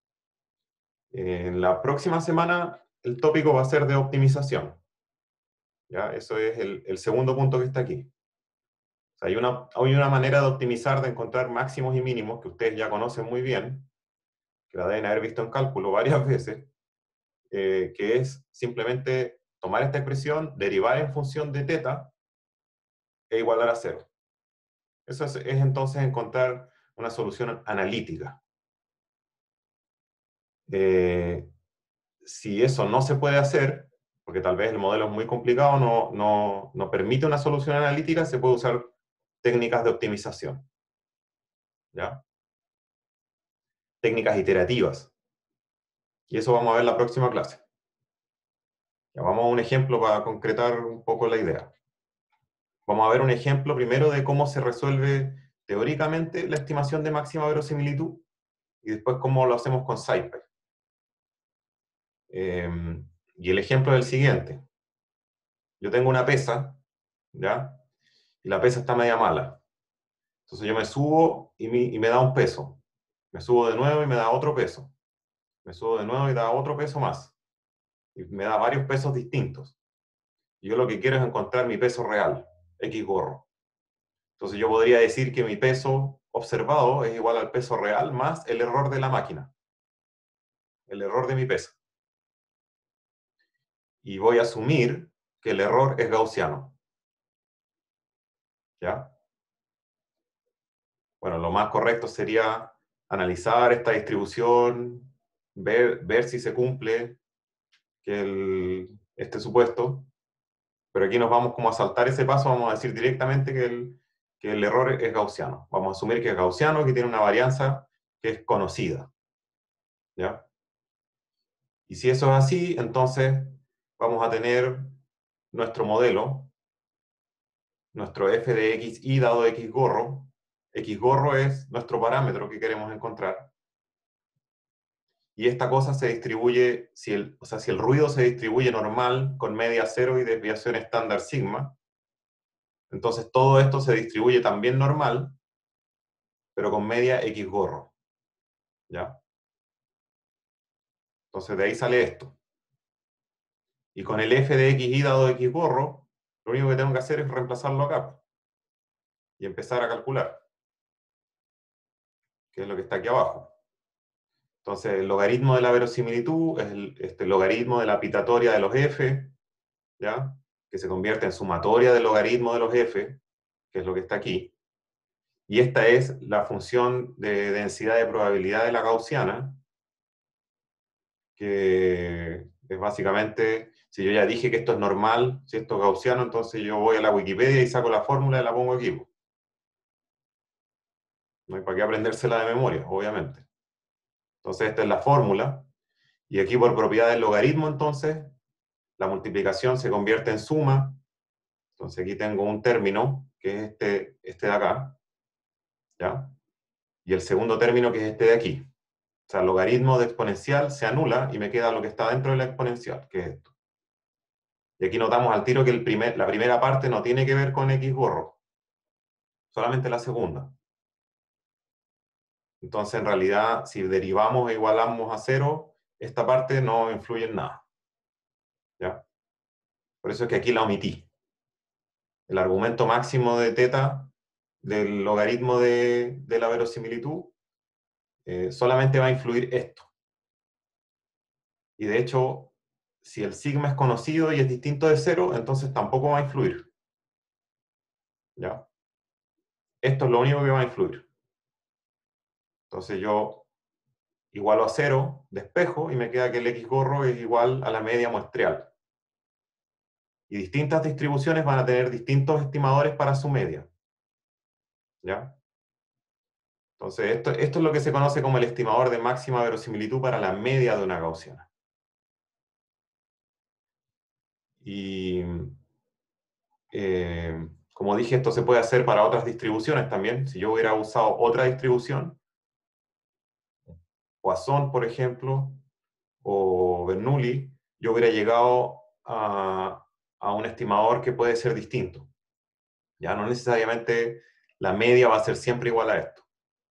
En la próxima semana el tópico va a ser de optimización. ¿Ya? Eso es el, el segundo punto que está aquí. O sea, hay, una, hay una manera de optimizar, de encontrar máximos y mínimos que ustedes ya conocen muy bien, que la deben haber visto en cálculo varias veces, eh, que es simplemente tomar esta expresión, derivar en función de θ e igualar a cero. Eso es, es entonces encontrar una solución analítica. Eh, si eso no se puede hacer, porque tal vez el modelo es muy complicado, no, no, no permite una solución analítica, se puede usar técnicas de optimización. ¿Ya? Técnicas iterativas. Y eso vamos a ver en la próxima clase. Ya, vamos a un ejemplo para concretar un poco la idea. Vamos a ver un ejemplo primero de cómo se resuelve teóricamente la estimación de máxima verosimilitud y después cómo lo hacemos con SciPy. Eh, y el ejemplo es el siguiente. Yo tengo una pesa, ¿ya? Y la pesa está media mala. Entonces yo me subo y, mi, y me da un peso. Me subo de nuevo y me da otro peso. Me subo de nuevo y da otro peso más. Y me da varios pesos distintos. Y yo lo que quiero es encontrar mi peso real, X gorro. Entonces yo podría decir que mi peso observado es igual al peso real más el error de la máquina. El error de mi peso. Y voy a asumir que el error es gaussiano. ¿Ya? Bueno, lo más correcto sería analizar esta distribución, ver, ver si se cumple que el, este supuesto, pero aquí nos vamos como a saltar ese paso, vamos a decir directamente que el, que el error es gaussiano. Vamos a asumir que es gaussiano, que tiene una varianza que es conocida. ¿Ya? Y si eso es así, entonces vamos a tener nuestro modelo, nuestro f de xy dado x gorro. X gorro es nuestro parámetro que queremos encontrar. Y esta cosa se distribuye, si el, o sea, si el ruido se distribuye normal, con media cero y desviación estándar sigma, entonces todo esto se distribuye también normal, pero con media x gorro. ¿Ya? Entonces de ahí sale esto. Y con el f de xy dado x gorro, lo único que tengo que hacer es reemplazarlo acá. Y empezar a calcular. Que es lo que está aquí abajo. Entonces, el logaritmo de la verosimilitud es el este, logaritmo de la pitatoria de los f, ¿ya? Que se convierte en sumatoria del logaritmo de los f, que es lo que está aquí. Y esta es la función de densidad de probabilidad de la gaussiana, que es básicamente, si yo ya dije que esto es normal, si esto es gaussiano, entonces yo voy a la Wikipedia y saco la fórmula y la pongo aquí. No hay para qué aprendérsela de memoria, obviamente. Entonces esta es la fórmula, y aquí por propiedad del logaritmo, entonces, la multiplicación se convierte en suma. Entonces aquí tengo un término, que es este, este de acá, ¿ya? Y el segundo término, que es este de aquí. O sea, el logaritmo de exponencial se anula y me queda lo que está dentro de la exponencial, que es esto. Y aquí notamos al tiro que el primer, la primera parte no tiene que ver con x gorro, solamente la segunda. Entonces, en realidad, si derivamos e igualamos a cero, esta parte no influye en nada. ¿Ya? Por eso es que aquí la omití. El argumento máximo de teta del logaritmo de, de la verosimilitud eh, solamente va a influir esto. Y de hecho, si el sigma es conocido y es distinto de cero, entonces tampoco va a influir. ¿Ya? Esto es lo único que va a influir. Entonces yo igualo a cero, despejo, y me queda que el x gorro es igual a la media muestreal. Y distintas distribuciones van a tener distintos estimadores para su media. ¿Ya? Entonces, esto, esto es lo que se conoce como el estimador de máxima verosimilitud para la media de una gaussiana. Y, eh, como dije, esto se puede hacer para otras distribuciones también. Si yo hubiera usado otra distribución, Poisson, por ejemplo, o Bernoulli, yo hubiera llegado a, a un estimador que puede ser distinto. Ya no necesariamente la media va a ser siempre igual a esto.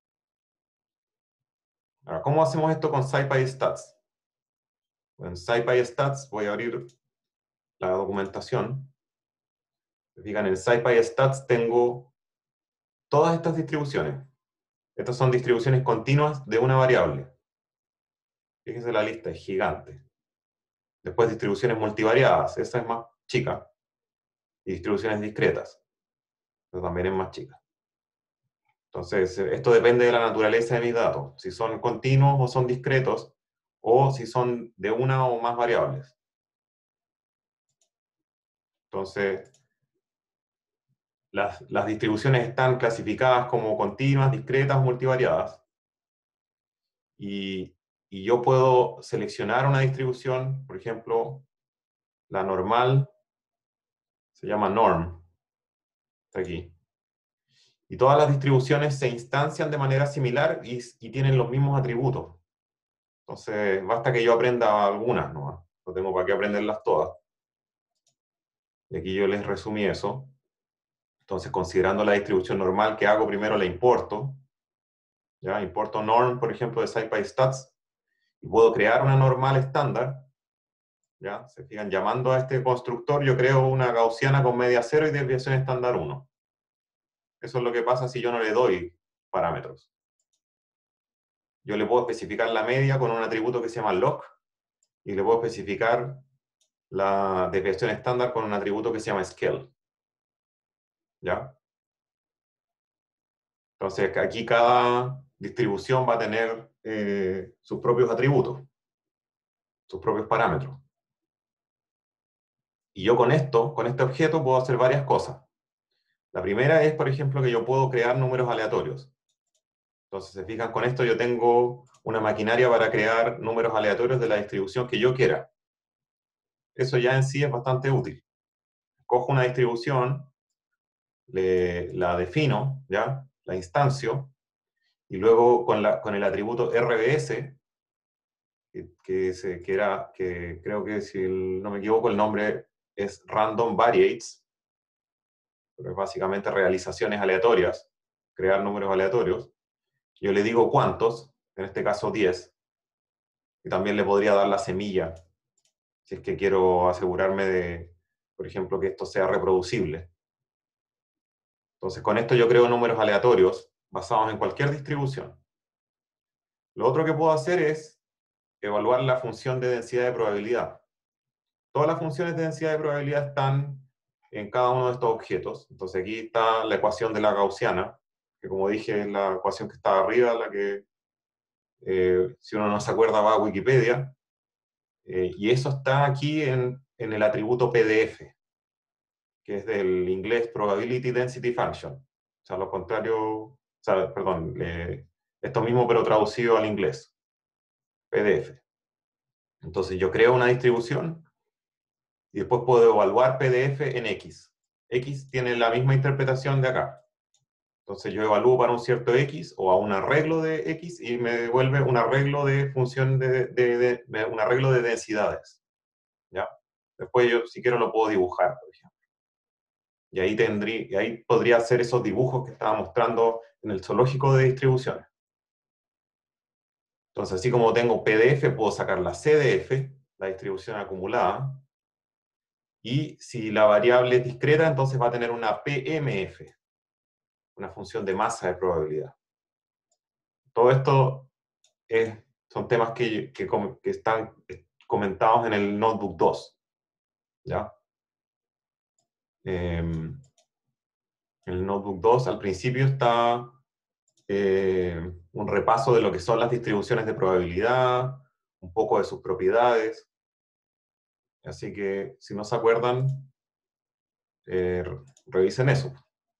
Ahora, ¿cómo hacemos esto con SciPy Stats? En SciPy Stats voy a abrir la documentación. Fijan, en SciPy Stats tengo todas estas distribuciones. Estas son distribuciones continuas de una variable. Fíjense, la lista es gigante. Después distribuciones multivariadas, esa es más chica. Y distribuciones discretas, esa también es más chica. Entonces, esto depende de la naturaleza de mis datos. Si son continuos o son discretos, o si son de una o más variables. Entonces, las, las distribuciones están clasificadas como continuas, discretas o multivariadas. Y, y yo puedo seleccionar una distribución, por ejemplo, la normal, se llama norm, está aquí. Y todas las distribuciones se instancian de manera similar y, y tienen los mismos atributos. Entonces, basta que yo aprenda algunas, ¿no? No tengo para qué aprenderlas todas. Y aquí yo les resumí eso. Entonces, considerando la distribución normal que hago, primero la importo. ¿Ya? Importo norm, por ejemplo, de SciPy-Stats. Y puedo crear una normal estándar. ¿Ya? Se fijan, llamando a este constructor, yo creo una gaussiana con media cero y desviación estándar uno. Eso es lo que pasa si yo no le doy parámetros. Yo le puedo especificar la media con un atributo que se llama log, y le puedo especificar la desviación estándar con un atributo que se llama scale. ¿Ya? Entonces, aquí cada distribución va a tener eh, sus propios atributos, sus propios parámetros. Y yo con esto, con este objeto, puedo hacer varias cosas. La primera es, por ejemplo, que yo puedo crear números aleatorios. Entonces, se fijan, con esto yo tengo una maquinaria para crear números aleatorios de la distribución que yo quiera. Eso ya en sí es bastante útil. Cojo una distribución, le, la defino, ¿ya? La instancio, y luego con, la, con el atributo R B S, que, que, se, que, era, que creo que si el, no me equivoco el nombre es Random Variates, pero es básicamente realizaciones aleatorias, crear números aleatorios. Yo le digo cuántos, en este caso diez, y también le podría dar la semilla, si es que quiero asegurarme de, por ejemplo, que esto sea reproducible. Entonces, con esto yo creo números aleatorios basados en cualquier distribución. Lo otro que puedo hacer es evaluar la función de densidad de probabilidad. Todas las funciones de densidad de probabilidad están en cada uno de estos objetos. Entonces aquí está la ecuación de la gaussiana, que como dije es la ecuación que está arriba, la que, eh, si uno no se acuerda, va a Wikipedia. Eh, y eso está aquí en, en el atributo P D F, que es del inglés Probability Density Function. O sea, lo contrario, o sea, perdón, eh, esto mismo pero traducido al inglés, P D F. Entonces yo creo una distribución y después puedo evaluar P D F en X. X tiene la misma interpretación de acá. Entonces yo evalúo para un cierto X o a un arreglo de X y me devuelve un arreglo de función de, de, de, de un arreglo de densidades. ¿Ya? Después yo, si quiero, lo puedo dibujar, por ejemplo. Y ahí, tendría, y ahí podría hacer esos dibujos que estaba mostrando en el zoológico de distribuciones. Entonces, así como tengo P D F, puedo sacar la C D F, la distribución acumulada, y si la variable es discreta, entonces va a tener una P M F, una función de masa de probabilidad. Todo esto es, son temas que, que, que están comentados en el Notebook dos. ¿Ya? Eh, en el Notebook dos al principio está eh, un repaso de lo que son las distribuciones de probabilidad, un poco de sus propiedades. Así que si no se acuerdan, eh, revisen eso.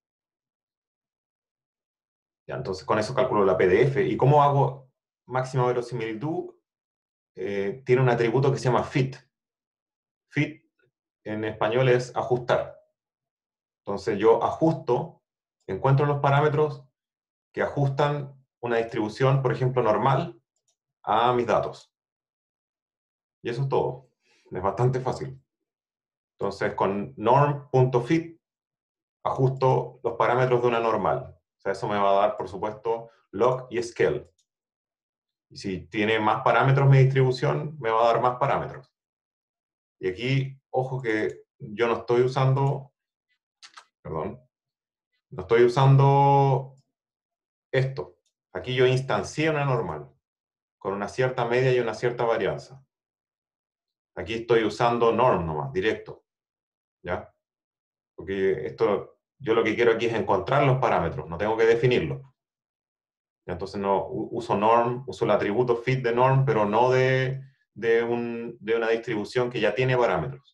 Ya, entonces con eso calculo la P D F. ¿Y cómo hago máxima verosimilitud? Eh, tiene un atributo que se llama fit. Fit en español es ajustar. Entonces yo ajusto, encuentro los parámetros que ajustan una distribución, por ejemplo, normal, a mis datos. Y eso es todo. Es bastante fácil. Entonces con norm.fit ajusto los parámetros de una normal. O sea, eso me va a dar, por supuesto, log y scale. Y si tiene más parámetros mi distribución, me va a dar más parámetros. Y aquí, ojo que yo no estoy usando, perdón, no estoy usando esto. Aquí yo instancié una normal, con una cierta media y una cierta varianza. Aquí estoy usando norm nomás, directo. ¿Ya? Porque esto, yo lo que quiero aquí es encontrar los parámetros, no tengo que definirlos. Entonces no uso norm, uso el atributo fit de norm, pero no de, de, un, de una distribución que ya tiene parámetros.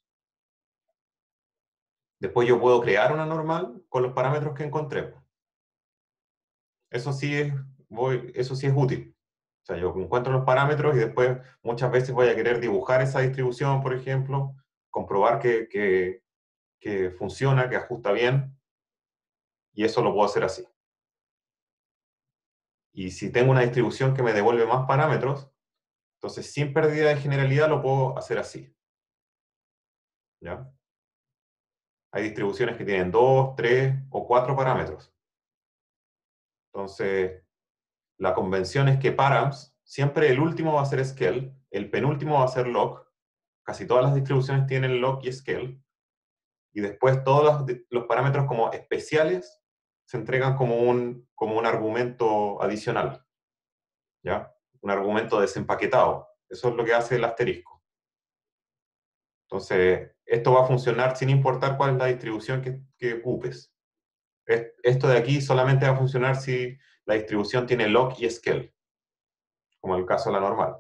Después yo puedo crear una normal con los parámetros que encontré. Eso sí es, voy, eso sí es útil. O sea, yo encuentro los parámetros y después muchas veces voy a querer dibujar esa distribución, por ejemplo, comprobar que, que, que funciona, que ajusta bien, y eso lo puedo hacer así. Y si tengo una distribución que me devuelve más parámetros, entonces sin pérdida de generalidad lo puedo hacer así. ¿Ya? Hay distribuciones que tienen dos, tres o cuatro parámetros. Entonces, la convención es que params, siempre el último va a ser scale, el penúltimo va a ser log, casi todas las distribuciones tienen log y scale, y después todos los, los parámetros como especiales se entregan como un, como un argumento adicional, ¿ya? Un argumento desempaquetado. Eso es lo que hace el asterisco. Entonces, esto va a funcionar sin importar cuál es la distribución que, que ocupes. Esto de aquí solamente va a funcionar si la distribución tiene log y scale, como el caso de la normal.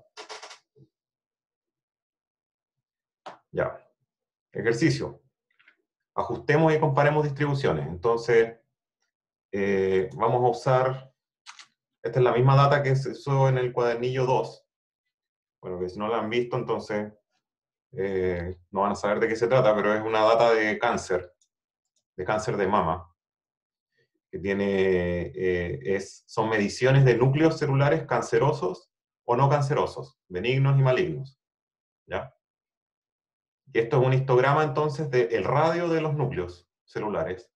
Ya. Ejercicio. Ajustemos y comparemos distribuciones. Entonces, eh, vamos a usar, esta es la misma data que se usó en el cuadernillo dos. Bueno, que si no la han visto, entonces eh, no van a saber de qué se trata, pero es una data de cáncer, de cáncer de mama, que tiene, eh, es, son mediciones de núcleos celulares cancerosos o no cancerosos, benignos y malignos. ¿Ya? Y esto es un histograma entonces del radio de los núcleos celulares.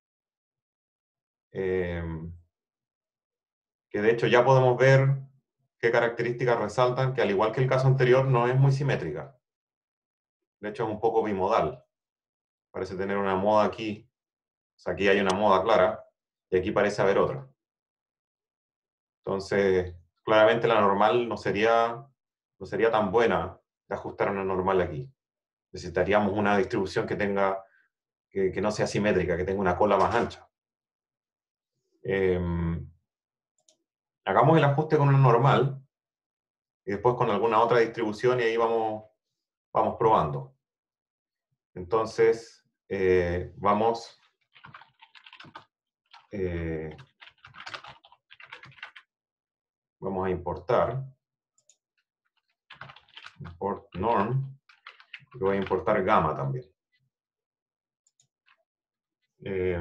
Eh, que de hecho ya podemos ver qué características resaltan, que al igual que el caso anterior no es muy simétrica. De hecho es un poco bimodal. Parece tener una moda aquí, o sea, aquí hay una moda clara, y aquí parece haber otra. Entonces, claramente la normal no sería, no sería tan buena de ajustar una normal aquí. Necesitaríamos una distribución que tenga, que, que no sea simétrica, que tenga una cola más ancha. Eh, hagamos el ajuste con una normal, y después con alguna otra distribución, y ahí vamos, vamos probando. Entonces, eh, vamos, eh, vamos a importar, import norm, y voy a importar gamma también. Eh,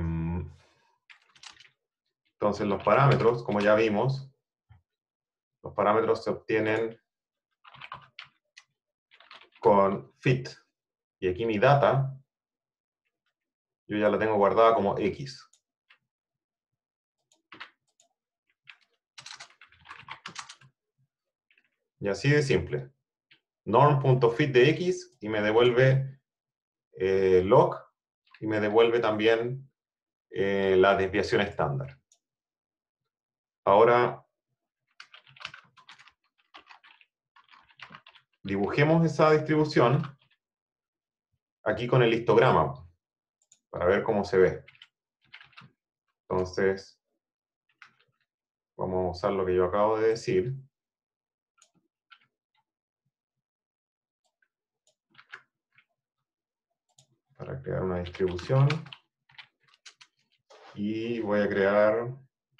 entonces los parámetros, como ya vimos, los parámetros se obtienen con fit. Y aquí mi data, yo ya la tengo guardada como X. Y así de simple. Norm.fit de X y me devuelve eh, log y me devuelve también eh, la desviación estándar. Ahora dibujemos esa distribución aquí con el histograma para ver cómo se ve. Entonces, vamos a usar lo que yo acabo de decir. Para crear una distribución. Y voy a crear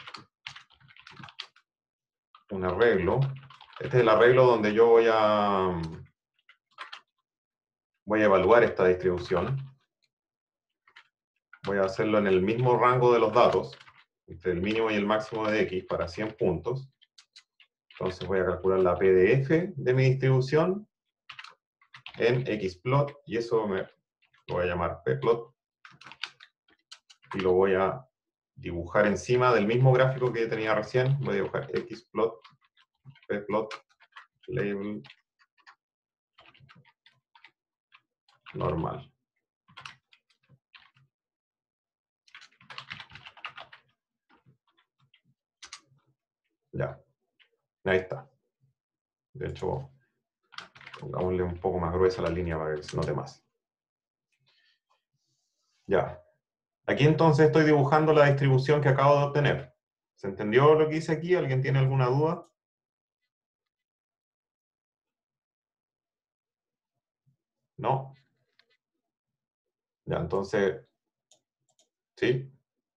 un arreglo. Este es el arreglo donde yo voy a, voy a evaluar esta distribución. Voy a hacerlo en el mismo rango de los datos, entre el mínimo y el máximo de X para cien puntos. Entonces voy a calcular la P D F de mi distribución en Xplot, y eso me lo voy a llamar pplot, y lo voy a dibujar encima del mismo gráfico que tenía recién. Voy a dibujar Xplot, pplot, label, normal. Ya, ahí está. De hecho, pongámosle un poco más gruesa la línea para que se note más. Ya. Aquí entonces estoy dibujando la distribución que acabo de obtener. ¿Se entendió lo que hice aquí? ¿Alguien tiene alguna duda? ¿No? Ya, entonces, ¿sí?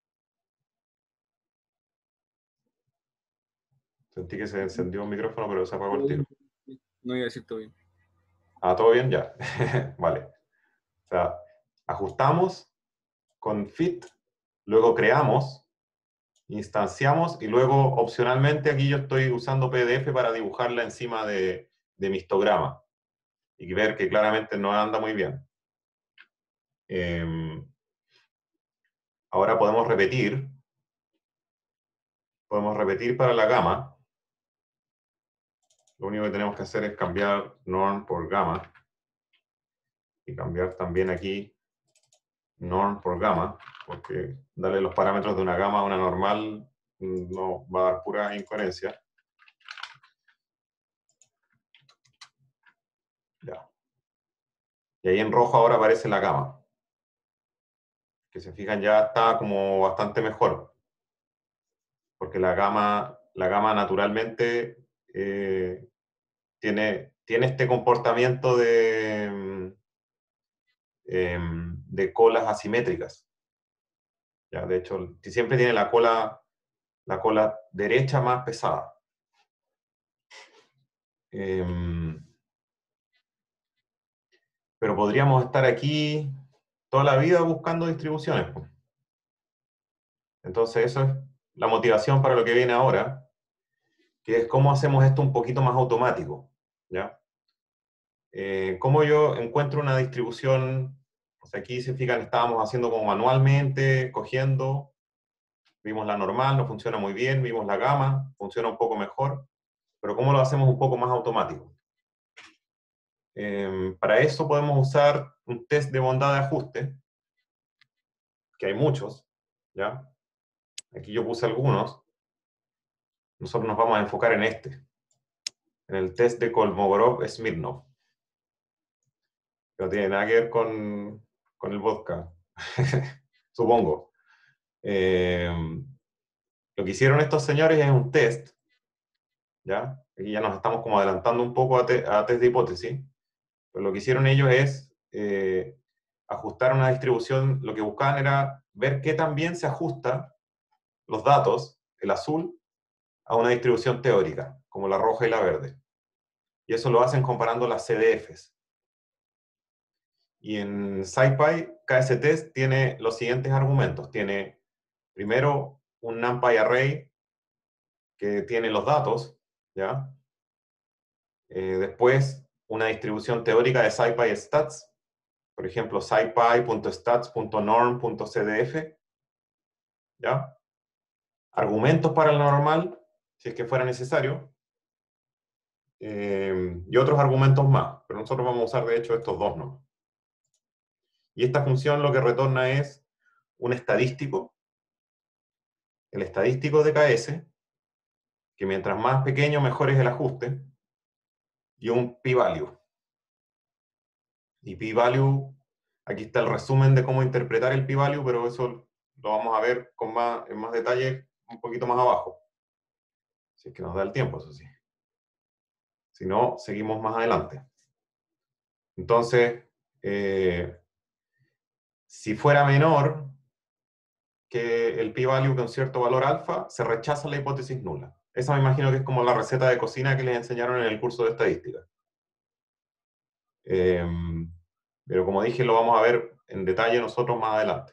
Sentí que se encendió el micrófono, pero se apagó el tiro. No iba a decir todo bien. Ah, ¿todo bien? Ya. Vale. O sea, ajustamos con fit, luego creamos, instanciamos y luego opcionalmente aquí yo estoy usando P D F para dibujarla encima de, de mi histograma y ver que claramente no anda muy bien. Eh, ahora podemos repetir. Podemos repetir para la gama. Lo único que tenemos que hacer es cambiar norm por gamma. Y cambiar también aquí norm por gamma, porque darle los parámetros de una gama a una normal no va a dar pura incoherencia. Ya. Y ahí en rojo ahora aparece la gama. Que se fijan ya está como bastante mejor. Porque la gama, la gama naturalmente eh, tiene, tiene este comportamiento de, eh, de colas asimétricas. Ya, de hecho, siempre tiene la cola, la cola derecha más pesada. Eh, pero podríamos estar aquí toda la vida buscando distribuciones. Entonces, eso es la motivación para lo que viene ahora, que es cómo hacemos esto un poquito más automático. ¿Ya? Eh, cómo yo encuentro una distribución, o sea, aquí se fijan, estábamos haciendo como manualmente, cogiendo, vimos la normal, no funciona muy bien, vimos la gamma, funciona un poco mejor, pero cómo lo hacemos un poco más automático. Eh, para eso podemos usar un test de bondad de ajuste, que hay muchos, ¿ya? Aquí yo puse algunos. Nosotros nos vamos a enfocar en este, en el test de Kolmogorov-Smirnov. Que no tiene nada que ver con, con el vodka, supongo. Eh, lo que hicieron estos señores es un test, ¿ya? Aquí ya nos estamos como adelantando un poco a, te, a test de hipótesis, pero lo que hicieron ellos es eh, ajustar una distribución, lo que buscaban era ver qué tan bien se ajusta los datos, el azul, a una distribución teórica, como la roja y la verde. Y eso lo hacen comparando las C D Fs. Y en SciPy, K S test tiene los siguientes argumentos. Tiene, primero, un NumPy array que tiene los datos, ¿ya? Eh, después, una distribución teórica de SciPy stats, por ejemplo, scipy.stats.norm.cdf, ¿ya? Argumentos para el normal, si es que fuera necesario, eh, y otros argumentos más, pero nosotros vamos a usar de hecho estos dos, ¿no? Y esta función lo que retorna es un estadístico, el estadístico de K S, que mientras más pequeño mejor es el ajuste, y un p-value. Y p-value, aquí está el resumen de cómo interpretar el p-value, pero eso lo vamos a ver con más, en más detalle un poquito más abajo. Si es que nos da el tiempo, eso sí. Si no, seguimos más adelante. Entonces, eh, si fuera menor que el p-value con cierto valor alfa, se rechaza la hipótesis nula. Esa me imagino que es como la receta de cocina que les enseñaron en el curso de estadística. Eh, pero como dije, lo vamos a ver en detalle nosotros más adelante.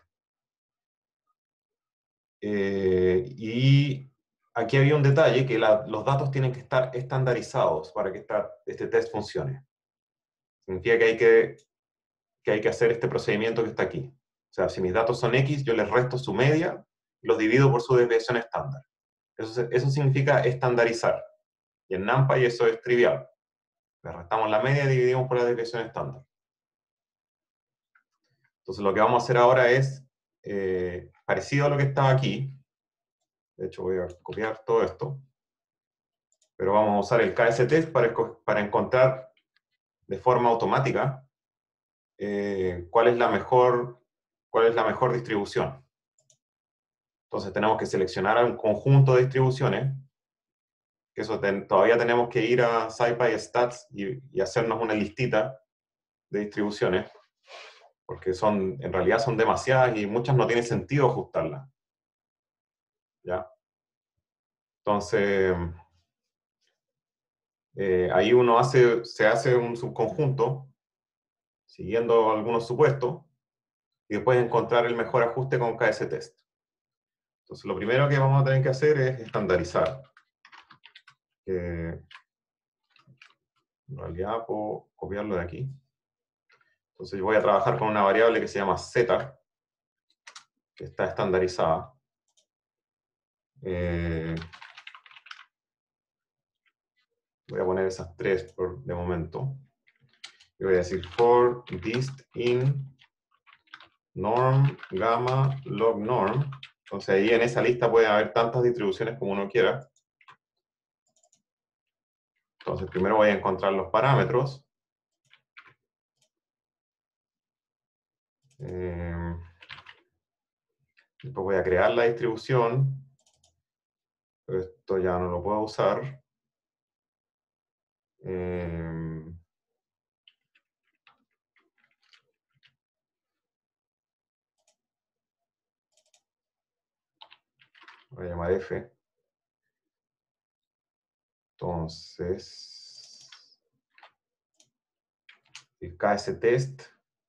Eh, y aquí había un detalle, que la, los datos tienen que estar estandarizados para que esta, este test funcione. Significa que hay que, que hay que hacer este procedimiento que está aquí. O sea, si mis datos son X, yo les resto su media y los divido por su desviación estándar. Eso, eso significa estandarizar. Y en NumPy eso es trivial. Le restamos la media y dividimos por la desviación estándar. Entonces lo que vamos a hacer ahora es eh, parecido a lo que estaba aquí. De hecho voy a copiar todo esto. Pero vamos a usar el K S test para, para encontrar de forma automática eh, cuál es la mejor, cuál es la mejor distribución. Entonces tenemos que seleccionar un conjunto de distribuciones, que eso ten, todavía tenemos que ir a SciPy Stats y, y hacernos una listita de distribuciones, porque son, en realidad son demasiadas y muchas no tiene sentido ajustarlas. ¿Ya? Entonces, eh, ahí uno hace, se hace un subconjunto, siguiendo algunos supuestos, y después encontrar el mejor ajuste con K S test. Entonces, lo primero que vamos a tener que hacer es estandarizar. Eh, en realidad puedo copiarlo de aquí. Entonces, yo voy a trabajar con una variable que se llama z, que está estandarizada. Eh, voy a poner esas tres por, de momento. Y voy a decir for dist in norm, gamma, log norm. Entonces ahí en esa lista puede haber tantas distribuciones como uno quiera. Entonces primero voy a encontrar los parámetros. Eh, después voy a crear la distribución. Pero esto ya no lo puedo usar. Eh, voy a llamar F. Entonces, el K S test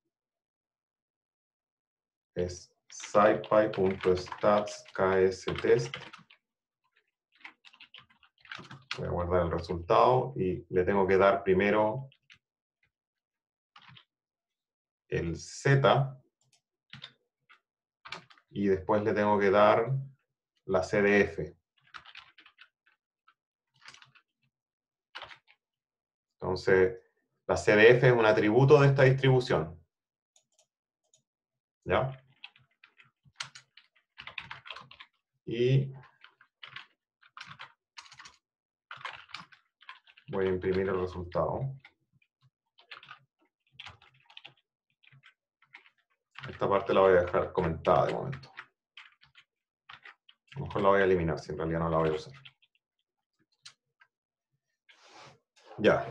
es scipy.stats kstest. Voy a guardar el resultado y le tengo que dar primero el Z y después le tengo que dar la C D F. Entonces, la C D F es un atributo de esta distribución. ¿Ya? Y voy a imprimir el resultado. Esta parte la voy a dejar comentada de momento. A lo mejor la voy a eliminar, si en realidad no la voy a usar. Ya.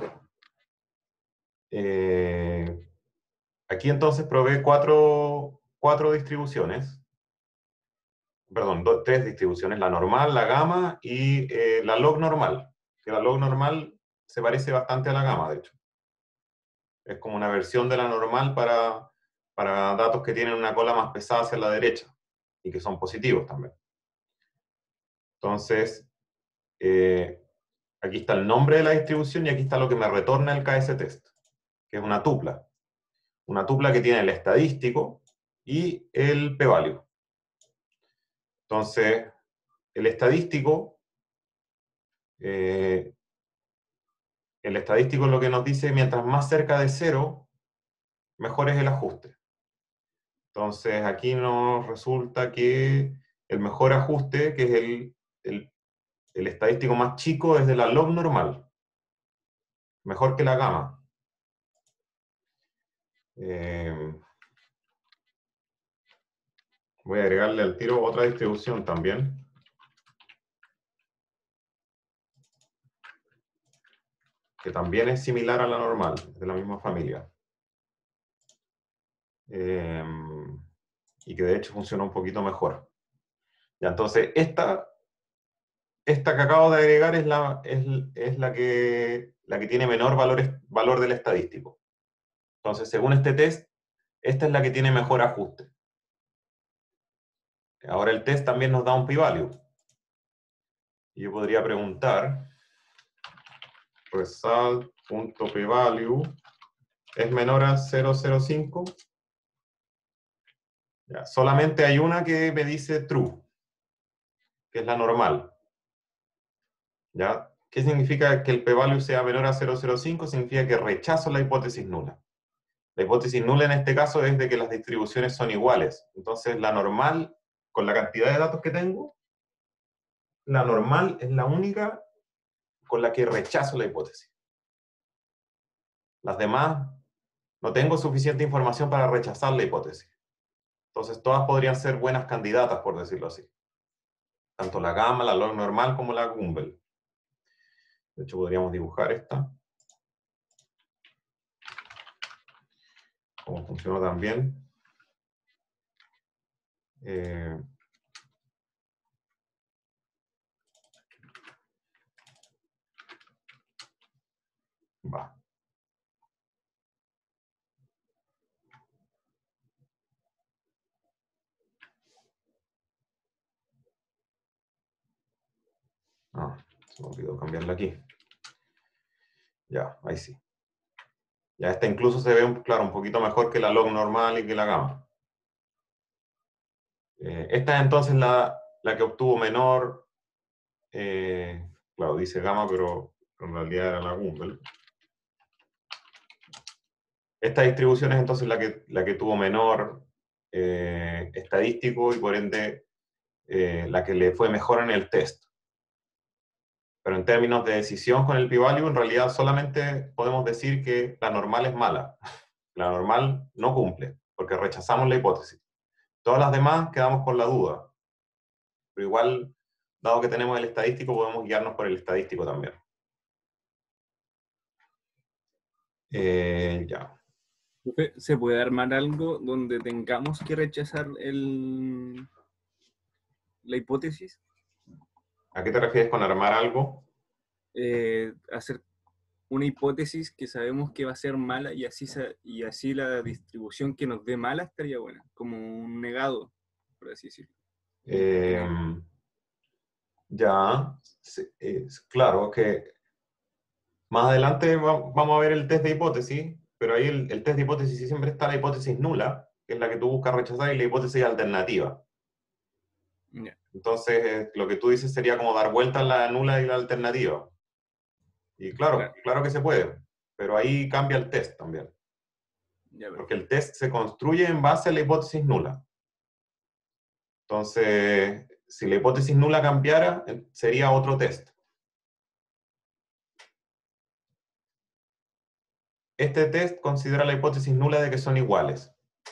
Eh, aquí entonces probé cuatro, cuatro distribuciones. Perdón, dos, tres distribuciones. La normal, la gamma y eh, la log normal. Que la log normal se parece bastante a la gamma, de hecho. Es como una versión de la normal para, para datos que tienen una cola más pesada hacia la derecha y que son positivos también. Entonces, eh, aquí está el nombre de la distribución y aquí está lo que me retorna el K S test, que es una tupla. Una tupla que tiene el estadístico y el p-value. Entonces, el estadístico, eh, el estadístico es lo que nos dice, mientras más cerca de cero, mejor es el ajuste. Entonces, aquí nos resulta que el mejor ajuste, que es el, el, el estadístico más chico, es de la log normal. Mejor que la gamma. Eh, voy a agregarle al tiro otra distribución también. Que también es similar a la normal, de la misma familia. Eh, y que de hecho funciona un poquito mejor. Ya, entonces, esta, esta que acabo de agregar es la, es, es la, que, la que tiene menor valor, valor del estadístico. Entonces, según este test, esta es la que tiene mejor ajuste. Ahora el test también nos da un p-value. Y yo podría preguntar, result.pvalue es menor a cero coma cero cinco. Ya, solamente hay una que me dice true, que es la normal. ¿Ya? ¿Qué significa que el p-value sea menor a cero coma cero cinco? Significa que rechazo la hipótesis nula. La hipótesis nula en este caso es de que las distribuciones son iguales. Entonces la normal, con la cantidad de datos que tengo, la normal es la única con la que rechazo la hipótesis. Las demás, no tengo suficiente información para rechazar la hipótesis. Entonces todas podrían ser buenas candidatas, por decirlo así. tanto la gamma, la log normal, como la Gumbel. De hecho, podríamos dibujar esta. Cómo funciona también. Eh, va. Ah, se me olvidó cambiarla aquí. Ya, ahí sí. Ya esta incluso se ve, claro, un poquito mejor que la log normal y que la gamma. Eh, esta es entonces la, la que obtuvo menor, eh, claro, dice gamma, pero en realidad era la Gumbel. Esta distribución es entonces la que, la que tuvo menor eh, estadístico y por ende eh, la que le fue mejor en el test. Pero en términos de decisión con el p-value, en realidad solamente podemos decir que la normal es mala. La normal no cumple, porque rechazamos la hipótesis. Todas las demás quedamos con la duda. Pero igual, dado que tenemos el estadístico, podemos guiarnos por el estadístico también. Eh, ya. ¿Se puede armar algo donde tengamos que rechazar el, la hipótesis? ¿A qué te refieres con armar algo? Eh, hacer una hipótesis que sabemos que va a ser mala y así, y así la distribución que nos dé mala estaría buena, como un negado, por así decirlo. Eh, ya, es claro que más adelante va, vamos a ver el test de hipótesis, pero ahí el, el test de hipótesis sí siempre está la hipótesis nula, que es la que tú buscas rechazar, y la hipótesis alternativa. Yeah. Entonces, eh, lo que tú dices sería como dar vuelta a la nula y la alternativa. Y claro, Claro. claro que se puede, pero ahí cambia el test también. Ya, Porque el test se construye en base a la hipótesis nula. Entonces, si la hipótesis nula cambiara, sería otro test. Este test considera la hipótesis nula de que son iguales.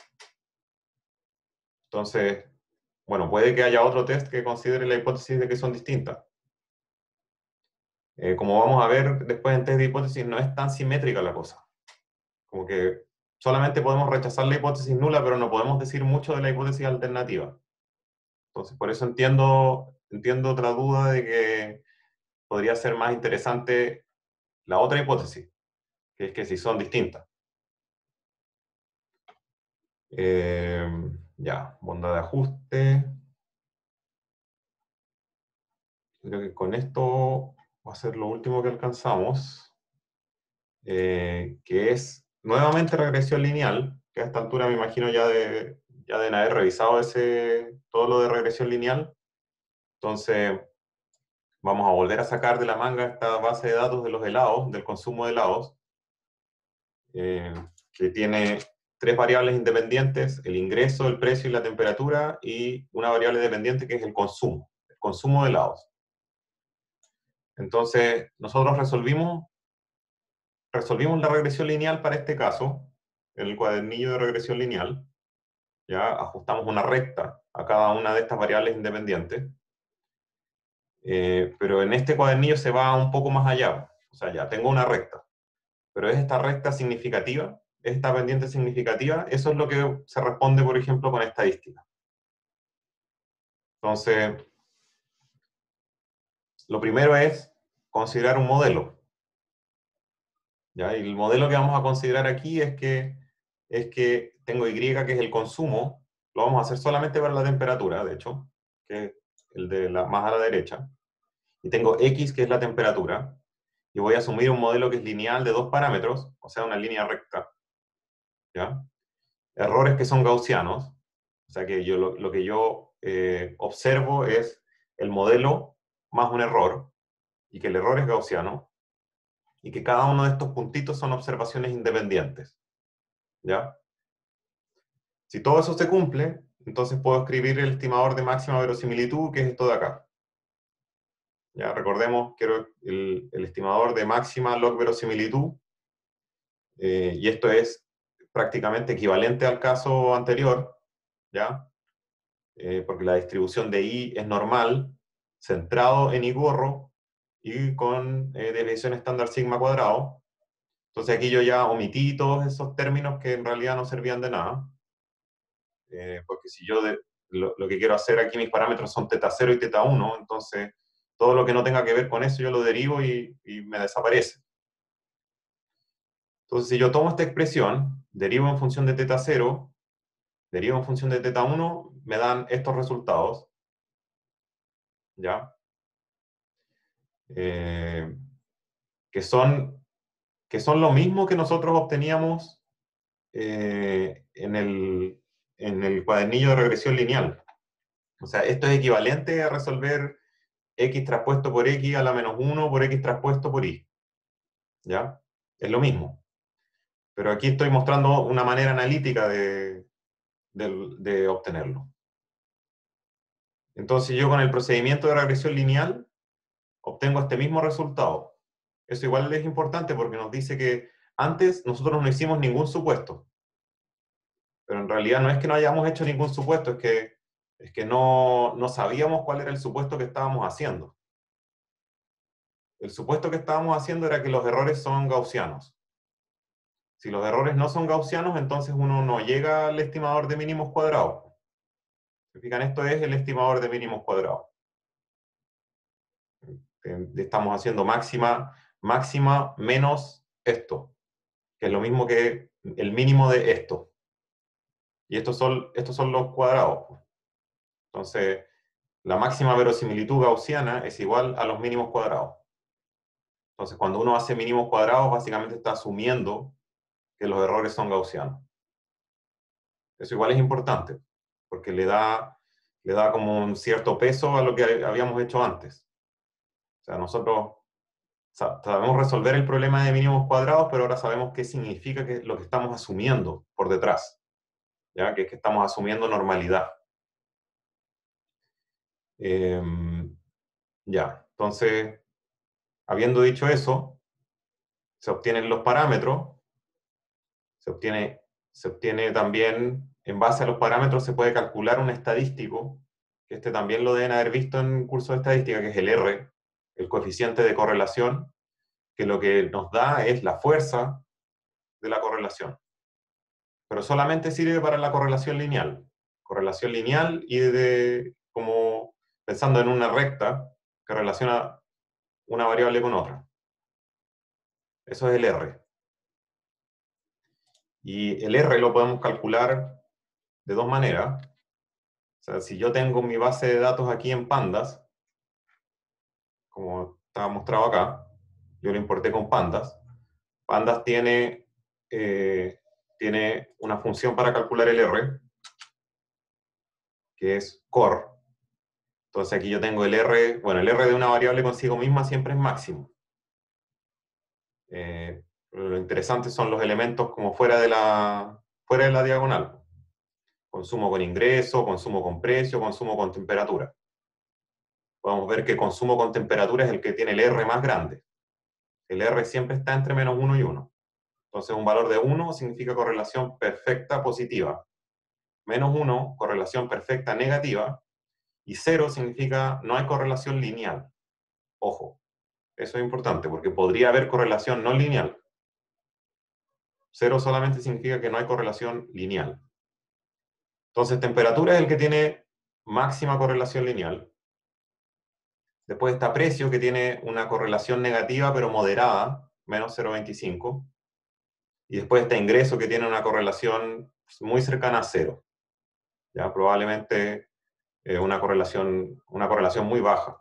Entonces, bueno, puede que haya otro test que considere la hipótesis de que son distintas. Eh, como vamos a ver después en test de hipótesis, no es tan simétrica la cosa. Como que solamente podemos rechazar la hipótesis nula, pero no podemos decir mucho de la hipótesis alternativa. Entonces, por eso entiendo, entiendo otra duda de que podría ser más interesante la otra hipótesis, que es que si son distintas. Eh, ya, bondad de ajuste. Creo que con esto va a ser lo último que alcanzamos, eh, que es nuevamente regresión lineal, que a esta altura me imagino ya, de, ya deben haber revisado ese, todo lo de regresión lineal. Entonces, vamos a volver a sacar de la manga esta base de datos de los helados, del consumo de helados, eh, que tiene tres variables independientes: el ingreso, el precio y la temperatura, y una variable dependiente que es el consumo, el consumo de helados. Entonces, nosotros resolvimos, resolvimos la regresión lineal para este caso, en el cuadernillo de regresión lineal. Ya ajustamos una recta a cada una de estas variables independientes. Eh, pero en este cuadernillo se va un poco más allá. O sea, ya tengo una recta, pero es esta recta significativa, esta pendiente significativa. Eso es lo que se responde, por ejemplo, con estadística. Entonces, lo primero es considerar un modelo. ¿Ya? Y el modelo que vamos a considerar aquí es que, es que tengo Y, que es el consumo. Lo vamos a hacer solamente para la temperatura, de hecho, que es el de la más a la derecha. Y tengo X, que es la temperatura. Y voy a asumir un modelo que es lineal de dos parámetros, o sea, una línea recta. ¿Ya? Errores que son gaussianos. O sea, que yo, lo, lo que yo eh, observo es el modelo más un error, y que el error es gaussiano, y que cada uno de estos puntitos son observaciones independientes. ¿Ya? Si todo eso se cumple, entonces puedo escribir el estimador de máxima verosimilitud, que es esto de acá. Ya, recordemos que el, el estimador de máxima log verosimilitud, eh, y esto es prácticamente equivalente al caso anterior, ¿ya? Eh, porque la distribución de I es normal, centrado en I gorro y con eh, desviación estándar sigma cuadrado. Entonces aquí yo ya omití todos esos términos que en realidad no servían de nada. Eh, porque si yo de, lo, lo que quiero hacer aquí, mis parámetros son teta cero y teta uno, entonces todo lo que no tenga que ver con eso yo lo derivo y, y me desaparece. Entonces si yo tomo esta expresión, derivo en función de teta cero, derivo en función de teta uno, me dan estos resultados. ¿Ya? Eh, que, son, que son lo mismo que nosotros obteníamos eh, en, el, en el cuadernillo de regresión lineal. O sea, esto es equivalente a resolver x traspuesto por x a la menos uno por x traspuesto por y. ¿Ya? Es lo mismo. Pero aquí estoy mostrando una manera analítica de, de, de obtenerlo. Entonces yo con el procedimiento de regresión lineal obtengo este mismo resultado. Eso igual es importante porque nos dice que antes nosotros no hicimos ningún supuesto. Pero en realidad no es que no hayamos hecho ningún supuesto, es que, es que no, no sabíamos cuál era el supuesto que estábamos haciendo. El supuesto que estábamos haciendo era que los errores son gaussianos. Si los errores no son gaussianos, entonces uno no llega al estimador de mínimos cuadrados. ¿Se fijan? Esto es el estimador de mínimos cuadrados. Estamos haciendo máxima, máxima menos esto, que es lo mismo que el mínimo de esto. Y estos son, estos son los cuadrados. Entonces, la máxima verosimilitud gaussiana es igual a los mínimos cuadrados. Entonces, cuando uno hace mínimos cuadrados, básicamente está asumiendo que los errores son gaussianos. Eso igual es importante, porque le da, le da como un cierto peso a lo que habíamos hecho antes. O sea, nosotros sabemos resolver el problema de mínimos cuadrados, pero ahora sabemos qué significa que lo que estamos asumiendo por detrás. ¿Ya? Que es que estamos asumiendo normalidad. Eh, ya, entonces, habiendo dicho eso, se obtienen los parámetros, se obtiene, se obtiene también, en base a los parámetros, se puede calcular un estadístico, que este también lo deben haber visto en curso de estadística, que es el R, el coeficiente de correlación, que lo que nos da es la fuerza de la correlación. Pero solamente sirve para la correlación lineal. Correlación lineal y de, como pensando en una recta que relaciona una variable con otra. Eso es el R. Y el R lo podemos calcular de dos maneras. O sea, si yo tengo mi base de datos aquí en pandas, como está mostrado acá, yo lo importé con pandas. Pandas tiene, eh, tiene una función para calcular el R, que es core. Entonces aquí yo tengo el R, bueno, el R de una variable consigo misma siempre es máximo. Eh, lo interesante son los elementos como fuera de la, fuera de la diagonal. Consumo con ingreso, consumo con precio, consumo con temperatura. Podemos ver que consumo con temperatura es el que tiene el R más grande. El R siempre está entre menos uno y uno. Entonces un valor de uno significa correlación perfecta positiva. Menos uno, correlación perfecta negativa. Y cero significa no hay correlación lineal. Ojo, eso es importante porque podría haber correlación no lineal. Cero solamente significa que no hay correlación lineal. Entonces temperatura es el que tiene máxima correlación lineal. Después está precio, que tiene una correlación negativa pero moderada, menos cero coma veinticinco. Y después está ingreso, que tiene una correlación muy cercana a cero. ¿Ya? Probablemente eh, una, correlación, una correlación muy baja.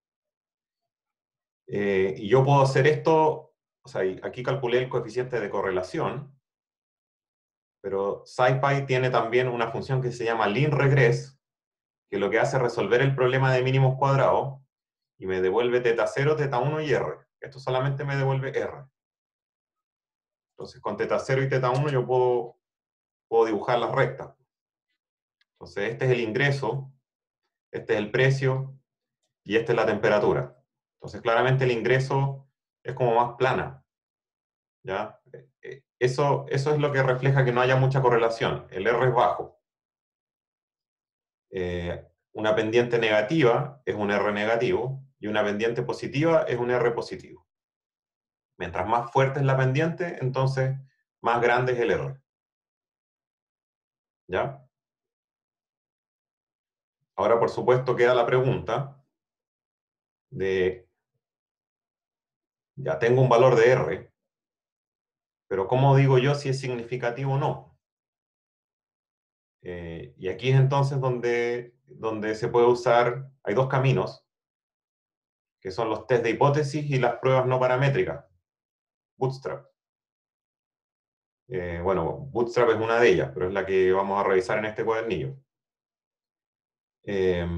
Eh, y yo puedo hacer esto, o sea, aquí calculé el coeficiente de correlación, pero SciPy tiene también una función que se llama linRegress, que lo que hace es resolver el problema de mínimos cuadrados, y me devuelve teta cero, teta uno y R. Esto solamente me devuelve R. Entonces con teta cero y teta uno yo puedo, puedo dibujar las rectas. Entonces este es el ingreso, este es el precio, y esta es la temperatura. Entonces claramente el ingreso es como más plana. ¿Ya? Eso, eso es lo que refleja que no haya mucha correlación. El R es bajo. Eh, una pendiente negativa es un R negativo y una pendiente positiva es un R positivo. Mientras más fuerte es la pendiente, entonces más grande es el error. ¿Ya? Ahora, por supuesto, queda la pregunta de, ya tengo un valor de R, pero ¿cómo digo yo si es significativo o no? Eh, y aquí es entonces donde, donde se puede usar, hay dos caminos, que son los test de hipótesis y las pruebas no paramétricas, Bootstrap. Eh, bueno, Bootstrap es una de ellas, pero es la que vamos a revisar en este cuadernillo. Eh,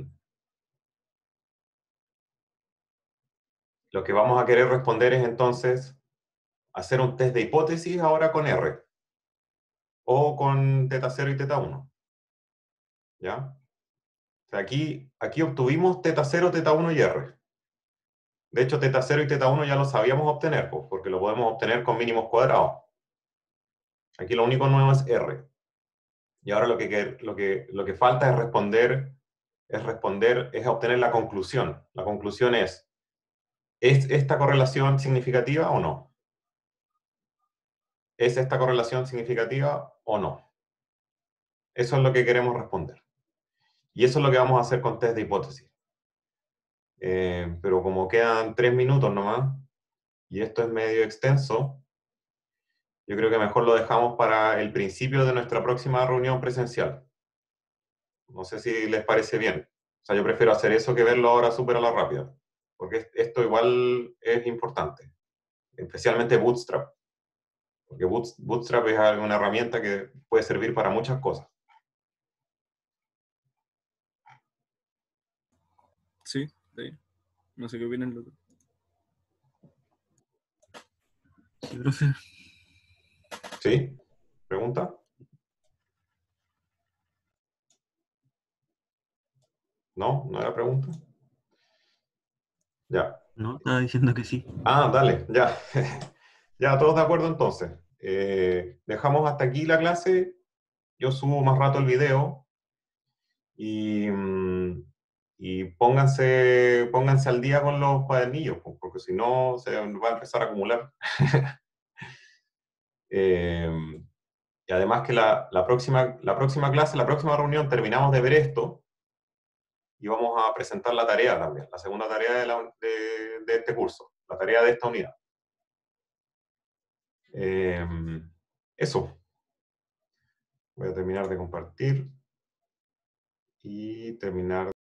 lo que vamos a querer responder es entonces hacer un test de hipótesis ahora con R, o con teta cero y teta uno. ¿Ya? O sea, aquí, aquí obtuvimos teta cero, teta uno y R. De hecho, teta cero y teta uno ya lo sabíamos obtener, pues, porque lo podemos obtener con mínimos cuadrados. Aquí lo único nuevo es R. Y ahora lo que, lo que, lo que falta es responder, es responder, es obtener la conclusión. La conclusión es, ¿es esta correlación significativa o no? ¿Es esta correlación significativa o no? Eso es lo que queremos responder. Y eso es lo que vamos a hacer con test de hipótesis. Eh, pero como quedan tres minutos nomás, y esto es medio extenso, yo creo que mejor lo dejamos para el principio de nuestra próxima reunión presencial. No sé si les parece bien. O sea, yo prefiero hacer eso que verlo ahora súper a la rápida, porque esto igual es importante, especialmente Bootstrap, porque Bootstrap es una herramienta que puede servir para muchas cosas. Sí, está bien. No sé qué opinan los otros. Sí, profe. ¿Sí? ¿Pregunta? ¿No? ¿No era pregunta? Ya. No, estaba diciendo que sí. Ah, dale, ya. Ya, todos de acuerdo entonces. Eh, dejamos hasta aquí la clase. Yo subo más rato el video y, mm, y pónganse, pónganse al día con los cuadernillos, pues, porque si no se va a empezar a acumular. Eh, y además que la, la próxima, la próxima clase, la próxima reunión, terminamos de ver esto y vamos a presentar la tarea también, la segunda tarea de, la- de- de este curso, la tarea de esta unidad. Eh, eso. Voy a terminar de compartir y terminar